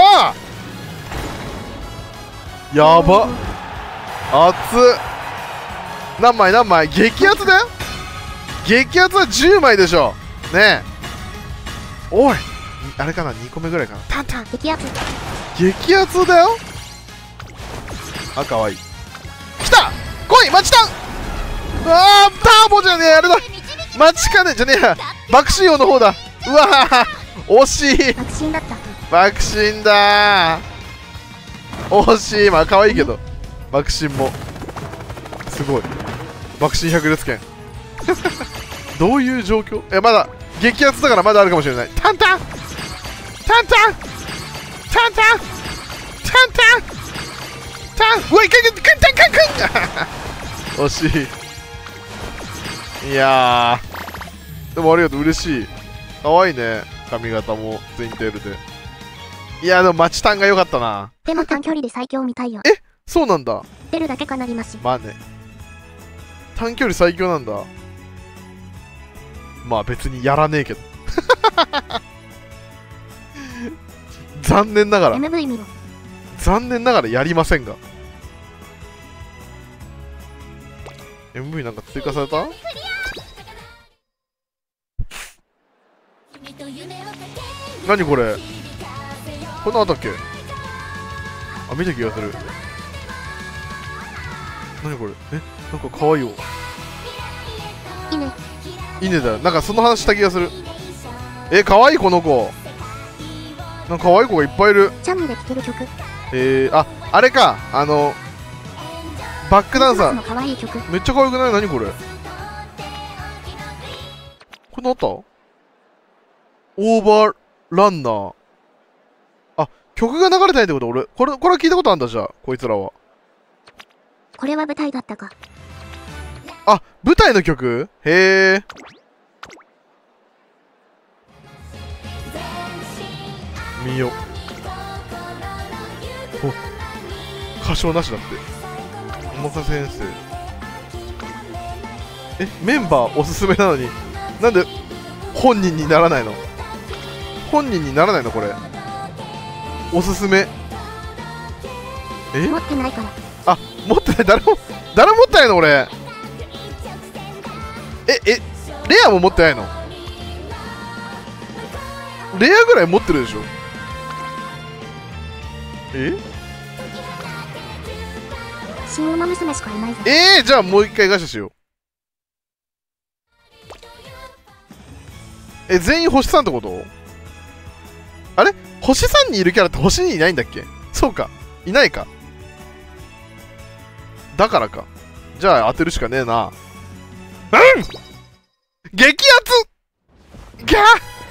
ーやば熱っ何枚何枚激アツだよ激アツはじゅうまいでしょねえおいあれかなにこめぐらいかなタンタン激アツ激アツだよあかわいいきた来いマチタンあーターボじゃねえあれだマチカネじゃねえや爆心王の方だうわー惜しい爆心だった爆心だー惜しいまあ可愛いけど爆心もすごい爆心百列拳どういう状況えまだ激アツだからまだあるかもしれないタンタンタンタンタンタンタンタンタンうわいかんかんかんかんかん惜しいいやーでもありがとう嬉しいかわいいね髪型もツインテールでいやーでもマチタンが良かったなでも短距離で最強見たいよえそうなんだ出るだけかなりますまあね短距離最強なんだまあ別にやらねえけど残念ながらエムブイ 見ろ残念ながらやりませんがエムブイ なんか追加された？何これ、こんなあったっけ？あ、見た気がする。何これ、え、なんか可愛いよ。 犬。 犬だよ。なんかその話した気がする。え、可愛いこの子。なんか可愛い子がいっぱいいる。 チャンネルで聴ける曲。 えー、あ、あれか、あのバックダンサー。 可愛い曲。 めっちゃ可愛くない？何これ。これなった？オーバーランナー。あ、曲が流れてないってこと？俺、これ、これは聞いたことあるんだ、じゃあ、こいつらは。 これは舞台だったか。 あ、舞台の曲？へえ。見よ。お、歌唱なしだって。おまかせ先生。え、メンバーおすすめなのになんで本人にならないの？本人にならないのこれ。おすすめ。え？ 持ってないから。 あ、持ってない。誰も誰も持ってないの俺。え、え、レアも持ってないの？レアぐらい持ってるでしょ。え？ 新馬娘しかいないぞ。 えー、じゃあもう一回ガシャしよう。え、全員星さんってこと？あれ？星さんにいるキャラって星にいないんだっけ？そうか、いないか。だからか。じゃあ当てるしかねえな。うん、激アツギャー。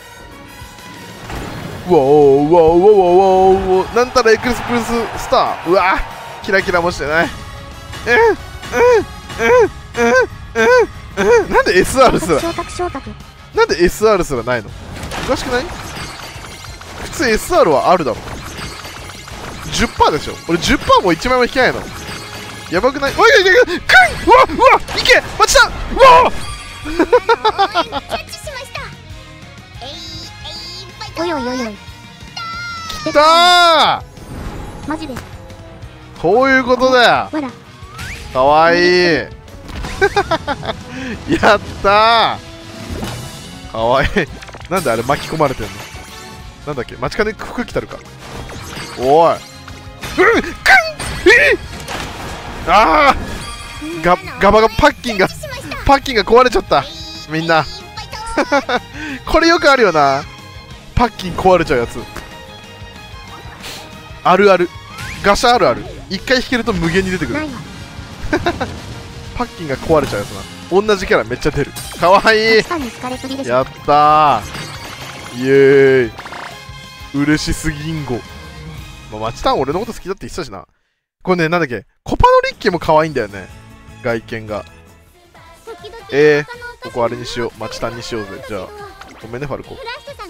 ウォーウォーウォーウォーウォー、なんたらエクスプレススター。うわ、キラキラもしてない。うんうんうんうんうんうん。なんで エスアール すらなんで エスアール すらないの？おかしくない？普通 エスアール はあるだろ。 じゅっパーセント でしょ。俺 じゅっパーセント もいちまいも引けないの。やばくない？おいおいおいおい、くん！うわうわ、いけ待ちだ。うわおいおいおいおい、 きたー。 マジでこういうことだよ。 わら、 かわいいやったー、かわいい。なんであれ巻き込まれてんの？なんだっけ、待ち金服着たるか。おい、うん、くん、えー、あー、ガガバがパッキンがパッキンが壊れちゃった。みんなこれよくあるよな、パッキン壊れちゃうやつ。あるある、ガシャあるある。一回引けると無限に出てくるパッキンが壊れちゃうやつな。同じキャラめっちゃ出る。かわいい。やったー、イエーイ、嬉しすぎんご。まあ、マチタン俺のこと好きだって言ってたしな。これね、なんだっけ、コパノリッケも可愛いんだよね、外見が。えー、ここあれにしよう、マチタンにしようぜ。じゃあごめんねファルコ。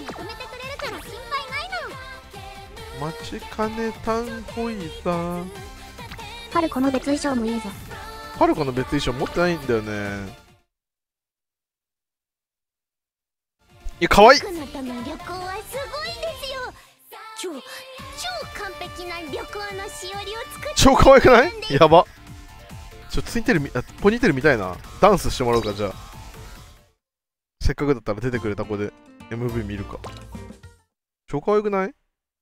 待ちかねたんほいさ。ファルコの別衣装もいいぞ。 ファルコの別衣装持ってないんだよね。いや、かわいい。 僕のとの旅行はすごいですよ。超超完璧な旅行のしおりを作って。 超可愛くない？やば。ちょっとツインテールみ、あ、ポニーテールみたいな。ダンスしてもらおうか、じゃあ。せっかくだったら出てくれた子で エムブイ 見るか。超可愛くない？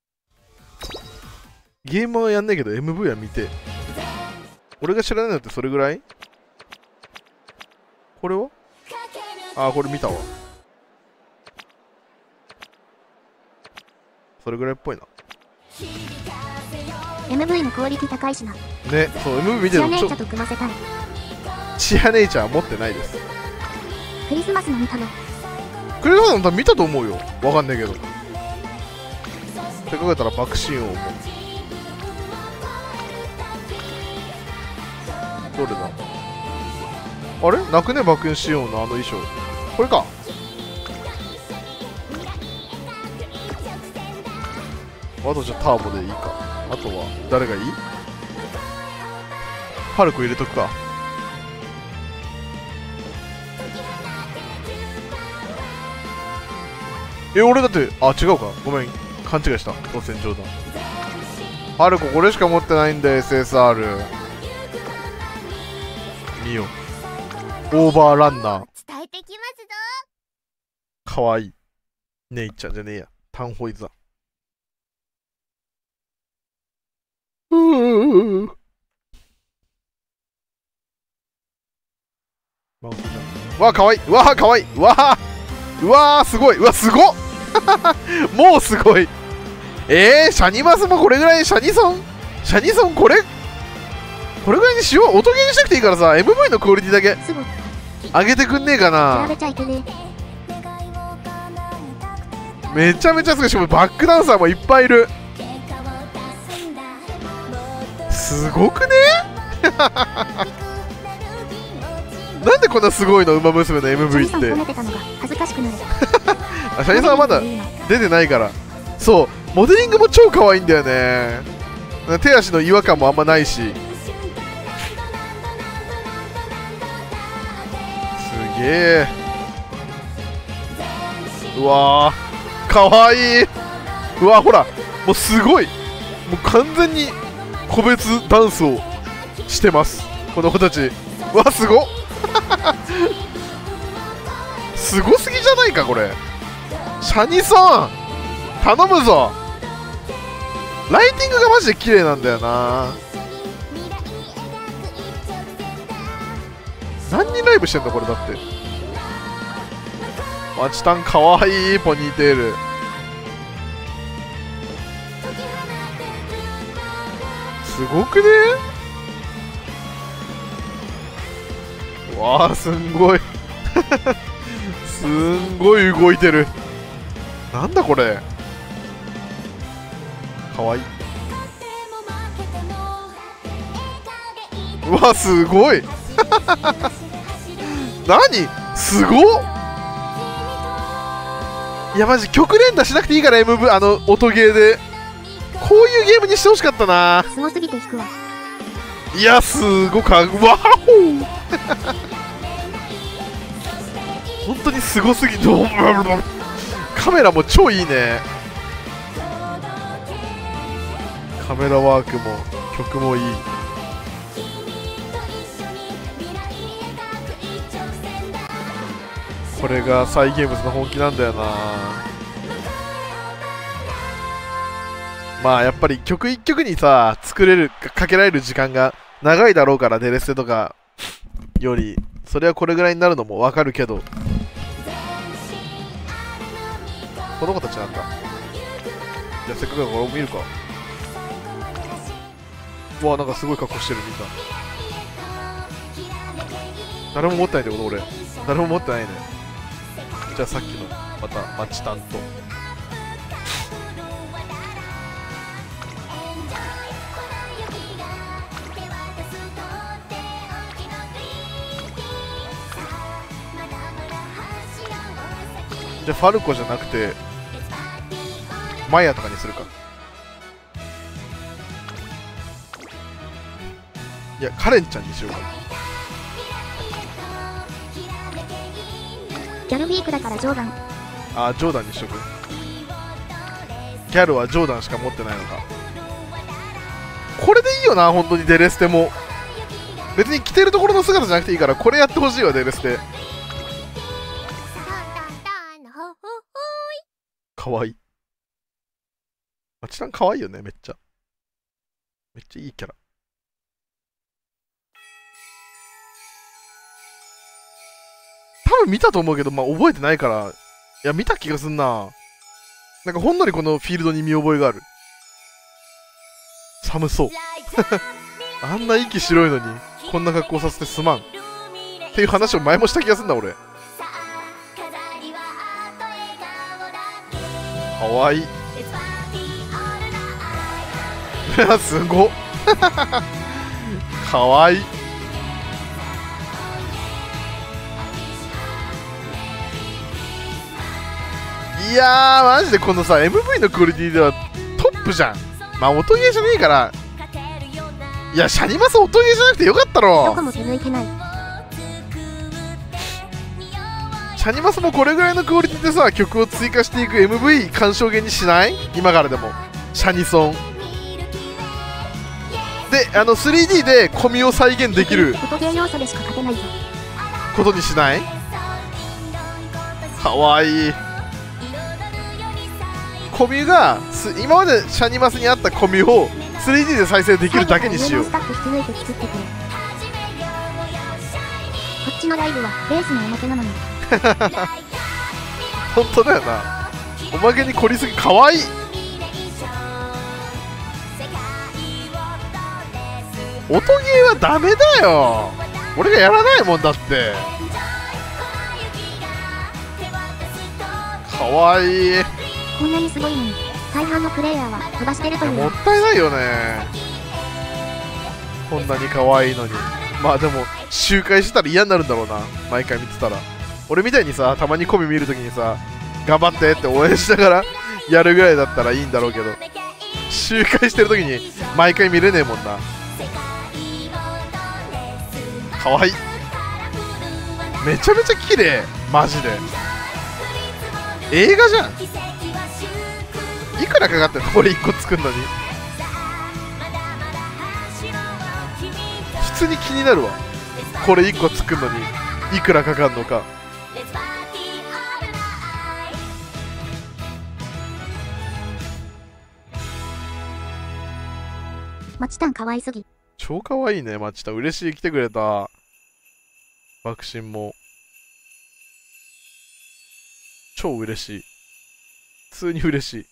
ゲームはやんないけど エムブイ は見て。俺が知らないのってそれぐらい？これは？あー、これ見たわ。それぐらいっぽいな。 エムブイ のクオリティ高いしな。 ね、そう、エムブイ 見てるの。 チアネイチャと組ませたい。 チアネイチャーは持ってないです。 クリスマスの見たの？ クリスマスの多分見たと思うよ。わかんないけど。せっかくだったら爆心王も。どれだ？あれ？なくね、爆心王のあの衣装。これか。あとじゃあターボでいいか。あとは誰がいい？ファルコ入れとくか。え、俺だって、あ、違うか。ごめん。勘違いした。当選冗談。ファルコこれしか持ってないんだよ、エスエスアール。見よう。 オーバーランナー伝えてきますぞ。 かわいい。ネイちゃんじゃねえや。タンホイズだ。うーマウスじゃん。わあ、かわいい。うわあ、かわいい。うわあ、うわあ、すごい。うわ、すごっもうすごい。えー、シャニマスもこれぐらい、シャニソンシャニソンこれこれぐらいにしよう。音ゲーにしなくていいからさ、エムブイ のクオリティだけすぐ上げてくんねえか比な。 べちゃいけねめちゃめちゃすごい。しかもバックダンサーもいっぱいいる。すごくねなんでこんなすごいの、ウマ娘の エムブイ っえ。シャニさんて。 褒めてたのが恥ずかしくなる。 あ、シャニさんはまだ出てないから。そう、モデリングも超可愛いんだよね。手足の違和感もあんまないし。すげえ。うわー、かわいい。うわー、ほら、もうすごい。もう完全に個別ダンスをしてます、この子たち。うわ、すごっすごすぎじゃないかこれ。シャニさん頼むぞ。ライティングがマジで綺麗なんだよな。何人ライブしてんのこれ。だってマチタンかわいい。ポニーテールすごくね。うわあ、すんごいすんごい動いてる。なんだこれ。かわいい。うわ、すごい何すごっ。いやマジ曲連打しなくていいから エムブイ あの音ゲーでこういうゲームにしてほしかったな。 すごすぎて引くわ。 いやすごか。わお本当にすごすぎ。カメラも超いいね。カメラワークも曲もいい。これがサイゲームズの本気なんだよな。まあやっぱり曲一曲にさ作れるかけられる時間が長いだろうから、デレステとかよりそれはこれぐらいになるのもわかるけど、この子たちなんだ。じゃあせっかくだから俺も見るか。うわ、なんかすごい格好してるみんな。誰も持ってないってこと俺。誰も持ってないね。じゃあさっきのまたマチタンとじゃあファルコじゃなくてマヤとかにするか。いやカレンちゃんにしようか。 ギャルウィークだからジョーダン。 あージョーダンにしとく。ギャルはジョーダンしか持ってないのか。これでいいよな本当に。デレステも別に着てるところの姿じゃなくていいからこれやってほしいわ。デレステかわいい。マチタンかわいいよね。めっちゃめっちゃいいキャラ。多分見たと思うけど、まあ覚えてないから。いや見た気がすんな。なんかほんのりこのフィールドに見覚えがある。寒そうあんな息白いのにこんな格好させてすまんっていう話を前もした気がすんな俺。かわいいすごっかわいい。いやーマジでこのさ エムブイ のクオリティではトップじゃん。まあ音ゲーじゃねえから。いやシャニマス音ゲーじゃなくてよかったろ。 どこも手抜いてない。 シャニマスもこれぐらいのクオリティでさ曲を追加していく エムブイ 鑑賞ゲーにしない？今からでもシャニソンであの スリーディー で込みを再現できる。 音ゲー要素でしか勝てないぞ。 ことにしない？かわいい。コミュがす今までシャニマスにあったコミュを スリーディー で再生できるだけにしよう。 スタッフ引き抜いて作ってくれ。こっちのライブはレースのおまけなのに。 本当だよな。おまけに凝りすぎ。かわいい。音ゲーはダメだよ。俺がやらないもんだって。かわいい。 こんなにすごいのに大半のプレイヤーは飛ばしてるという。 もったいないよね。こんなに可愛いのに。まあでも周回してたら嫌になるんだろうな、毎回見てたら。俺みたいにさ、たまにコミ見るときにさ、頑張ってって応援しながらやるぐらいだったらいいんだろうけど、周回してるときに毎回見れねえもんな。かわいい。めちゃめちゃ綺麗、マジで。映画じゃん。いくらかかってんのこれいっこ作るのに。普通に気になるわ、これいっこ作るのにいくらかかるのか。 マチタンかわいすぎ。 超かわいいね、マチタン。嬉しい、来てくれた。爆心も超嬉しい。普通に嬉しい。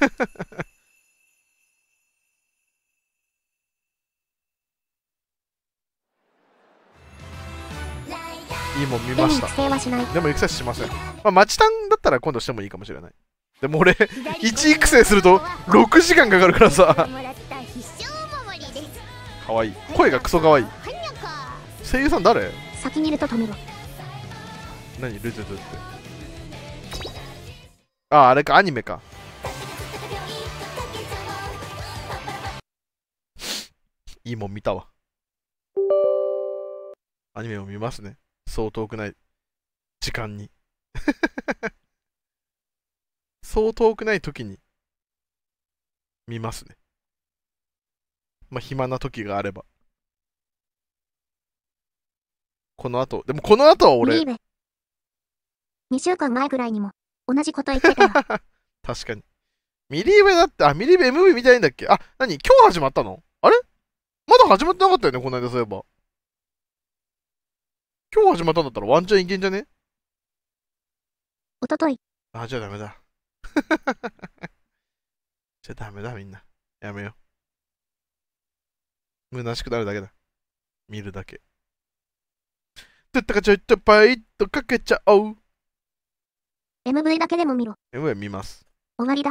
いいもん見ました。 でも育成はしない。 でも育成しません。まあ、マチタンだったら今度してもいいかもしれない。でも俺いち育成するとろくじかんかかるからさ。かわいい。声がクソかわいい。声優さん誰？ 先にいると止めろ。 何ルトゥトゥって。ああ、あれか、アニメか。いいもん見たわ。アニメを見ますね。そう遠くない時間に。そう遠くない時に見ますね。まあ暇な時があれば。この後、でもこの後は俺。 にしゅうかんまえぐらいにも同じこと言ってたよ。 確かに。ミリーベだって、あ、ミリーベ エムブイ 見たいんだっけ？あ、何？今日始まったの？あれ？まだ始まってなかったよね、この間そういえば。今日始まったんだったらワンチャンいけんじゃね？ おととい。 あ、じゃあダメだ。じゃあダメだ、みんな。やめよう。虚しくなるだけだ。見るだけ。てったかちょいとパイッとかけちゃおう。 エムブイ だけでも見ろ。 エムブイ 見ます。 終わりだ。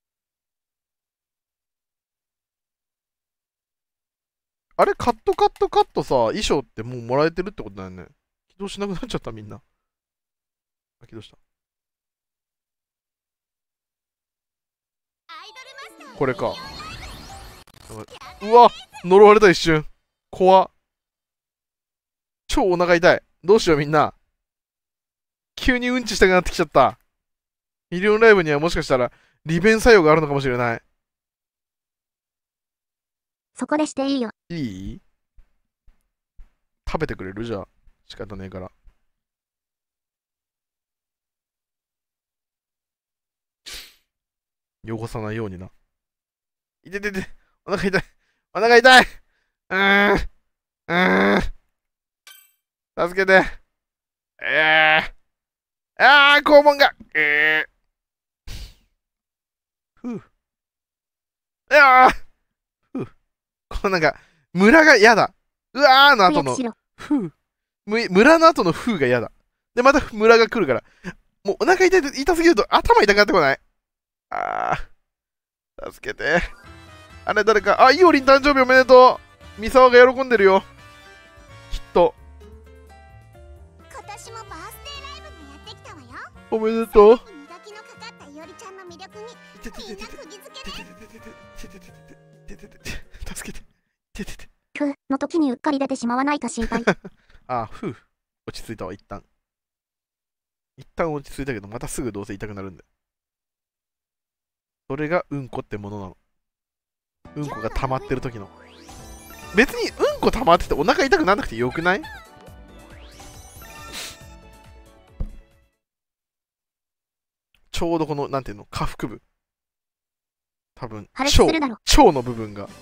あれ、カットカットカットさ、衣装ってもうもらえてるってことだよね。起動しなくなっちゃった、みんな。あ、起動した。これか。うわ、呪われた一瞬。怖っ。超お腹痛い。どうしようみんな。急にうんちしたくなってきちゃった。ミリオンライブにはもしかしたら利便作用があるのかもしれない。 そこでしていいよ。 いい？食べてくれる？じゃあ仕方ねえから。汚さないようにな。いててて、お腹痛い。お腹痛い。うーん。うーん。助けて。えー。あー、肛門が。えー。ふう。いやー。ふう。このなんか、村が嫌だ。うわーの後の。ふう。村の後のふうが嫌だ。で、また村が来るから。もうお腹痛い、痛すぎると頭痛くなってこない。あー。助けて。あれ誰か。あ、イオリン誕生日おめでとう。ミサワが喜んでるよ。きっと。 今年もバースデーライブがやってきたわよ。 おめでとう。 磨きのかかったイオリちゃんの魅力にみんな釘付けで。 助けて。 ふうの時にうっかり出てしまわないか心配。 あ、ふう。落ち着いたわ、一旦。一旦落ち着いたけど、またすぐどうせ痛くなるんで。それがうんこってものなの。うんこが溜まってる時の。別にうんこ溜まっててお腹痛くならなくてよくない？ ちょうどこの、なんていうの、下腹部。多分、 破裂するだろ。 腸の部分が。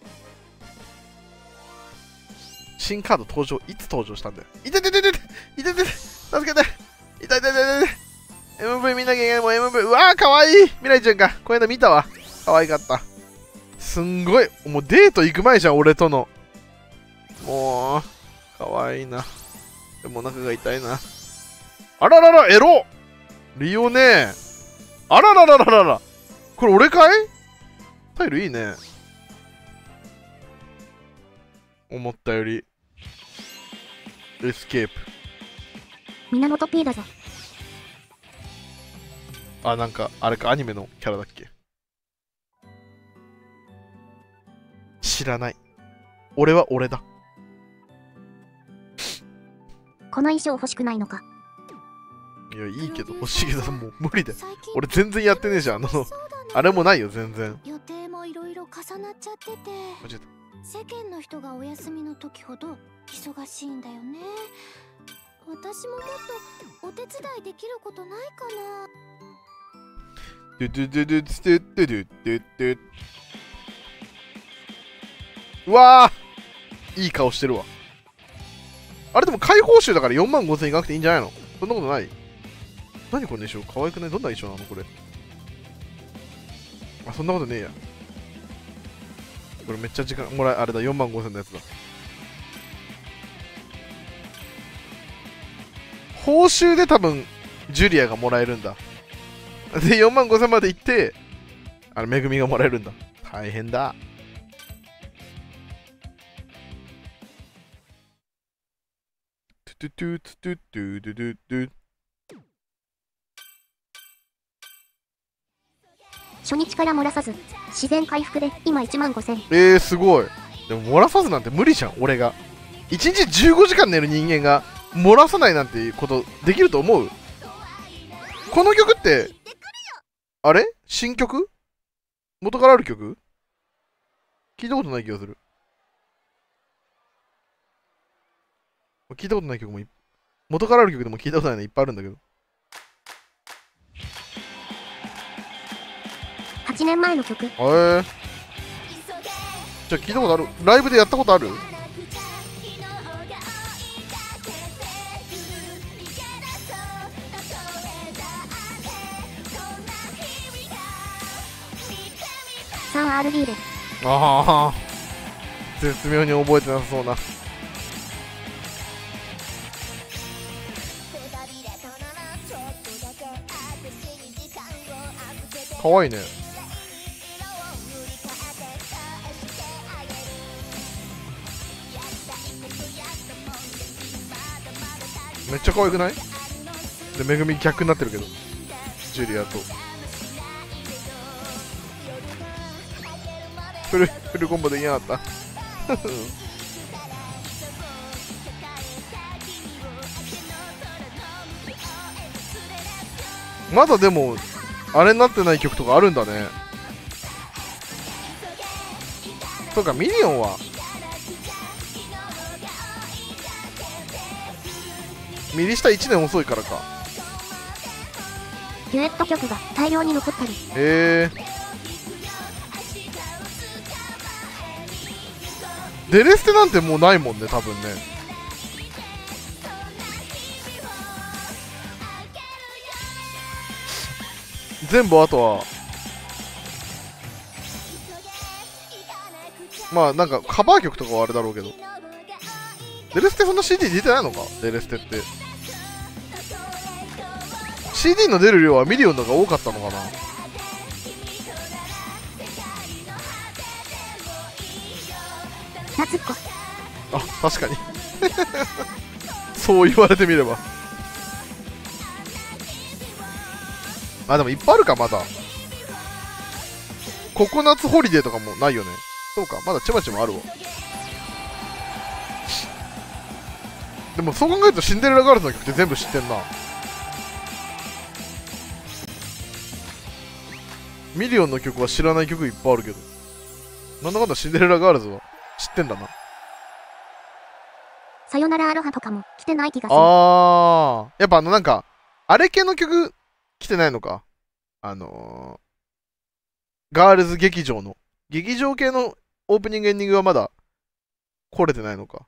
新カード登場、いつ登場したんだよ。いててててていててて助けていたいたいたいた エムブイ 見なきゃいけない、もう エムブイ。うわー、かわいい未来ちゃんか。この間見たわ。かわいかった。すんごい。もうデート行く前じゃん、俺との。もう、かわいいな。でもお腹が痛いな。あららら、エロリオね。あらららららら。これ俺かい？タイルいいね。思ったより。エスケープ。 源 P だぞ。 あ、なんか、あれか、アニメのキャラだっけ？知らない。俺は俺だ。 この衣装欲しくないのか。 いや、いいけど、欲しいけど、もう無理だよ。俺全然やってねえじゃん。あの、あれもないよ、全然。 予定もいろいろ重なっちゃってて、世間の人がお休みの時ほど忙しいんだよね。私ももっとお手伝いできることないかな。 ドゥドゥドゥドゥドゥドゥドゥドゥドゥ。うわー、いい顔してるわ。あれでも解放集だからよんまんごせんいかなくていいんじゃないの？そんなことない？何この衣装かわいくない？どんな衣装なのこれ。あ、そんなことねえや。これめっちゃ時間もらえ、あれだ、よんまんごせんのやつだ。報酬で多分、ジュリアがもらえるんだ。で、よんまんごせんまで行って、あれ、めぐみがもらえるんだ。大変だ。トゥトゥトゥトゥトゥトゥトゥトゥ。 初日から漏らさず、自然回復で今いちまんごせん。 えー、すごい。でも漏らさずなんて無理じゃん、俺が。いちにちじゅうごじかん寝る人間が漏らさないなんていうことできると思う？この曲って、あれ？新曲？元からある曲？聞いたことない気がする。聞いたことない曲もい、元からある曲でも聞いたことないのいっぱいあるんだけど。 はちねんまえの曲。 えー、じゃあ聞いたことある？ライブでやったことある？ スリーアールディー で。 ああ、絶妙に覚えてなさそうな。かわいいね。めっちゃ可愛くない？で、めぐみ逆になってるけど、ジュリアとフルフルコンボできなかったまだでもあれになってない曲とかあるんだね。そうか、ミリオンは右下いちねん遅いからか。 デュエット曲が大量に残ったり。 へえ。デレステなんてもうないもんね、多分ね。全部あとはまあなんかカバー曲とかはあれだろうけど、デレステそんな シーディー 出てないのか。デレステって シーディー の出る量はミリオンの方が多かったのかな。 夏っ子。 あ、確かにそう言われてみれば。あ、でもいっぱいあるか。まだココナッツホリデーとかもないよね。そうか、まだちまちまあるわ。でもそう考えるとシンデレラガールズの曲って全部知ってんな。ミリオンの曲は知らない曲いっぱいあるけど、なんだかんだシンデレラガールズは知ってんだな。 さよならアロハとかも来てない気がする。 あー、やっぱあのなんかあれ系の曲来てないのか。 あのー、ガールズ劇場の、劇場系のオープニングエンディングはまだ来れてないのか。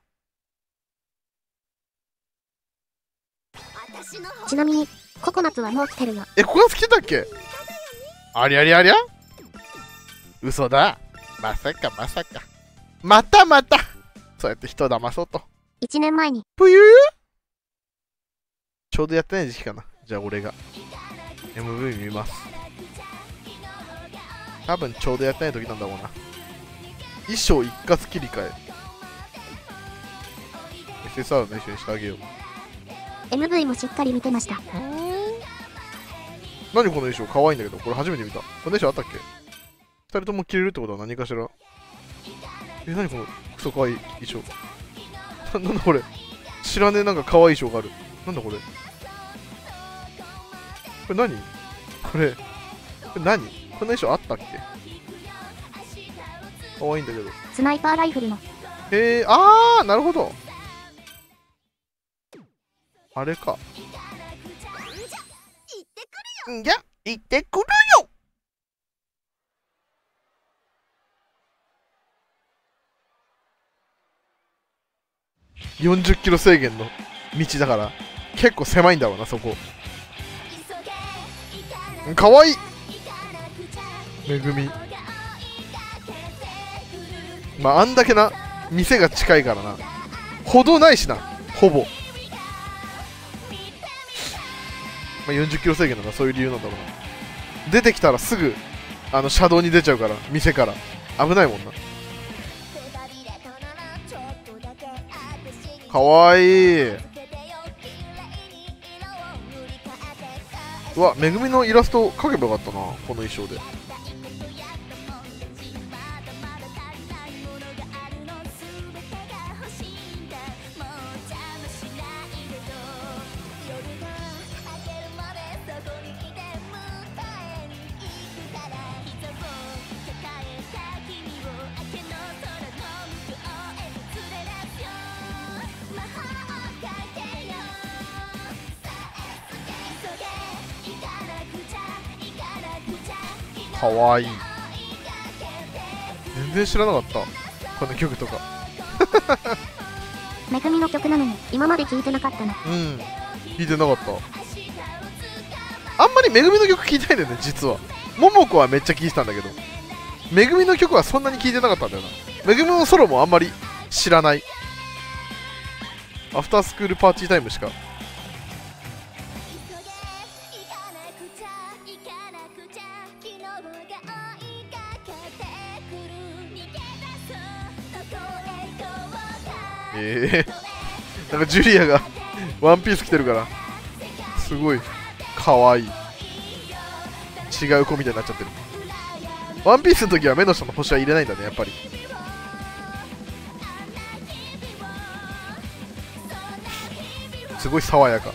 ちなみに、ココナッツはもう来てるよ。 え、ここが好きだっけ？ありゃりゃりゃ？嘘だ。まさかまさか。またまたそうやって人を騙そうと。 いちねんまえに。 ぷゆーちょうどやってない時期かな。じゃあ俺が エムブイ 見ます。多分ちょうどやってない時なんだろうな。衣装一括切り替え。エスエスアール の一緒にしてあげよう。 エムブイ もしっかり見てました。 何この衣装かわいいんだけど、これ初めて見た。この衣装あったっけ？ふたりとも着れるってことは何かしら。え、何このクソかわいい衣装。な、なんだこれ。知らねえなんかかわいい衣装がある。なんだこれ。これ何これ。これ何この衣装あったっけ？かわいいんだけど。 スナイパーライフルの。 へえ、あー、なるほど。あれか。んじゃ、行ってくるよ。よんじゅっキロ制限の道だから結構狭いんだろうな、そこ。かわいい。めぐみ。まああんだけな店が近いからな、歩道ないしな、ほぼ。まあ、よんじゅっキロ制限なんだ、そういう理由なんだろうな。出てきたらすぐあの車道に出ちゃうから、店から危ないもんな。かわいい。うわ、めぐみのイラスト描けばよかったな、この衣装で。かわいい。全然知らなかった、この曲とか。 めぐみの曲なのに今まで聴いてなかったな。 うん、聞いてなかった。あんまりめぐみの曲聴いてないんだよね、実は。ももこはめっちゃ聴いてたんだけど、めぐみの曲はそんなに聴いてなかったんだよな。めぐみのソロもあんまり知らない。アフタースクールパーティータイムしか。えー、なんかジュリアがワンピース着てるからすごいかわいい。違う子みたいになっちゃってる。ワンピースの時は目の下の星は入れないんだね、やっぱり。すごい爽やか。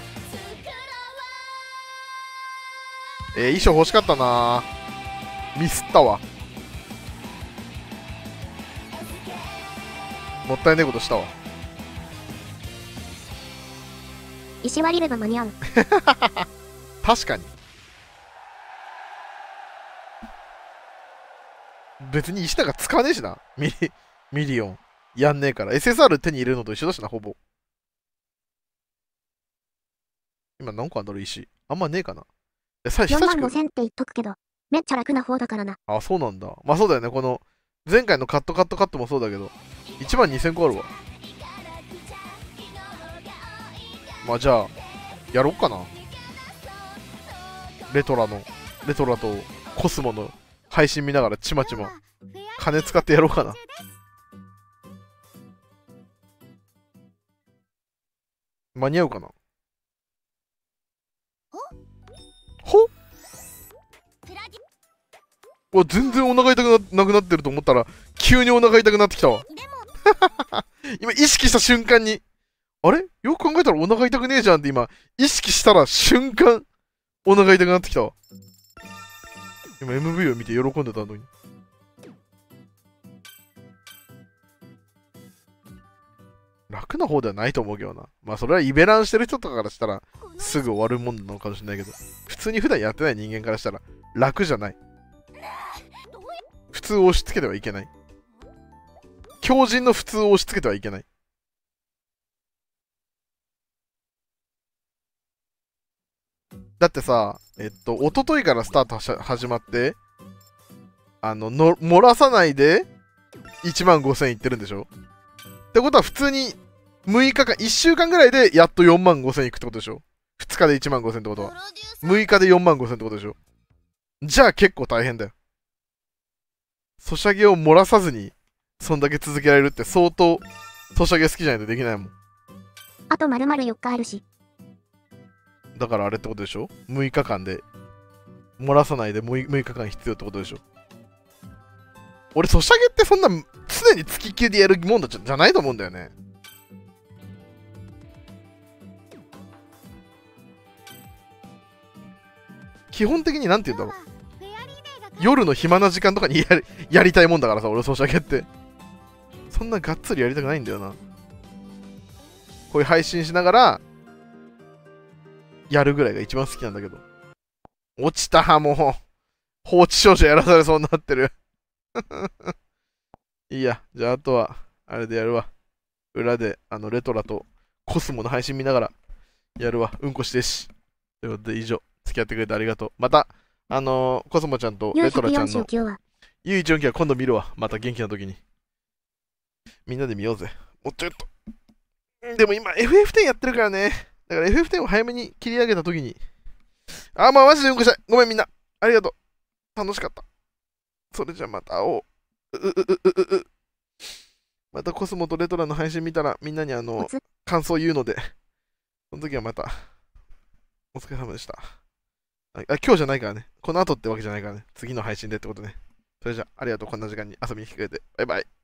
えー、衣装欲しかったな。ミスったわ。もったいないことしたわ。 石割れれば間に合う。 確かに。別に石なんか使わねえしな。ミリ、ミリオン。やんねえから。エスエスアール 手に入れるのと一緒だしな、ほぼ。今何個あんだろう、石。あんまねえかな。 よんまんごせんって言っとくけど、めっちゃ楽な方だからな。 あ、そうなんだ。まあそうだよね。この、前回のカットカットカットもそうだけど、いちまんにせんこあるわ。まあじゃあ、やろっかな。レトラの、レトラとコスモの配信見ながらちまちま金使ってやろうかな。間に合うかな。ほっわ、全然お腹痛く な, なくなってると思ったら急にお腹痛くなってきたわ。今意識した瞬間に、あれよく考えたらお腹痛くねえじゃんって今意識したら瞬間お腹痛くなってきたわ。今 エムブイ を見て喜んでたのに。楽な方ではないと思うけどな。まあそれはイベランしてる人とかからしたらすぐ終わるもんなのかもしれないけど、普通に普段やってない人間からしたら楽じゃない。普通を押し付けてはいけない。強靭の普通を押し付けてはいけない。だってさ、えっと、一昨日からスタートは始まって、あの、の漏らさないでいちまんごせんいってるんでしょ。ってことは普通にむいかかん、いっしゅうかんぐらいでやっとよんまんごせんいくってことでしょ。ふつかでいちまんごせんってことは。むいかでよんまんごせんってことでしょ。じゃあ結構大変だよ。ソシャゲを漏らさずに、そんだけ続けられるって相当、ソシャゲ好きじゃないとできないもん。 あと丸々よっかあるし。 だからあれってことでしょ。むいかかんで、漏らさないでむいかかん必要ってことでしょ。俺、ソシャゲってそんな常に月きゅうでやるもんだじゃ、じゃないと思うんだよね。基本的になんて言うんだろう。夜の暇な時間とかにやり、やりたいもんだからさ、俺ソシャゲって。そんながっつりやりたくないんだよな。こういう配信しながら、やるぐらいが一番好きなんだけど。落ちた、もう。放置少女やらされそうになってる。いいや、じゃああとは、あれでやるわ。裏で、あの、レトラとコスモの配信見ながらやるわ。うんこしてし。ということで、以上。付き合ってくれてありがとう。また、あのー、コスモちゃんとレトラちゃんの ユーいちよんきゅうは今度見るわ。また元気な時に。みんなで見ようぜ。もうちょっと。でも今 エフエフテン やってるからね。だから エフエフテン を早めに切り上げた時に。あー、まあマジでうんこしたい。ごめんみんな。ありがとう。楽しかった。それじゃまた会おう。うううううう。またコスモとレトラの配信見たらみんなにあの、感想言うので。その時はまた。お疲れ様でした。あ、今日じゃないからね。この後ってわけじゃないからね。次の配信でってことね。それじゃあ、ありがとう。こんな時間に遊びに来てくれて。バイバイ。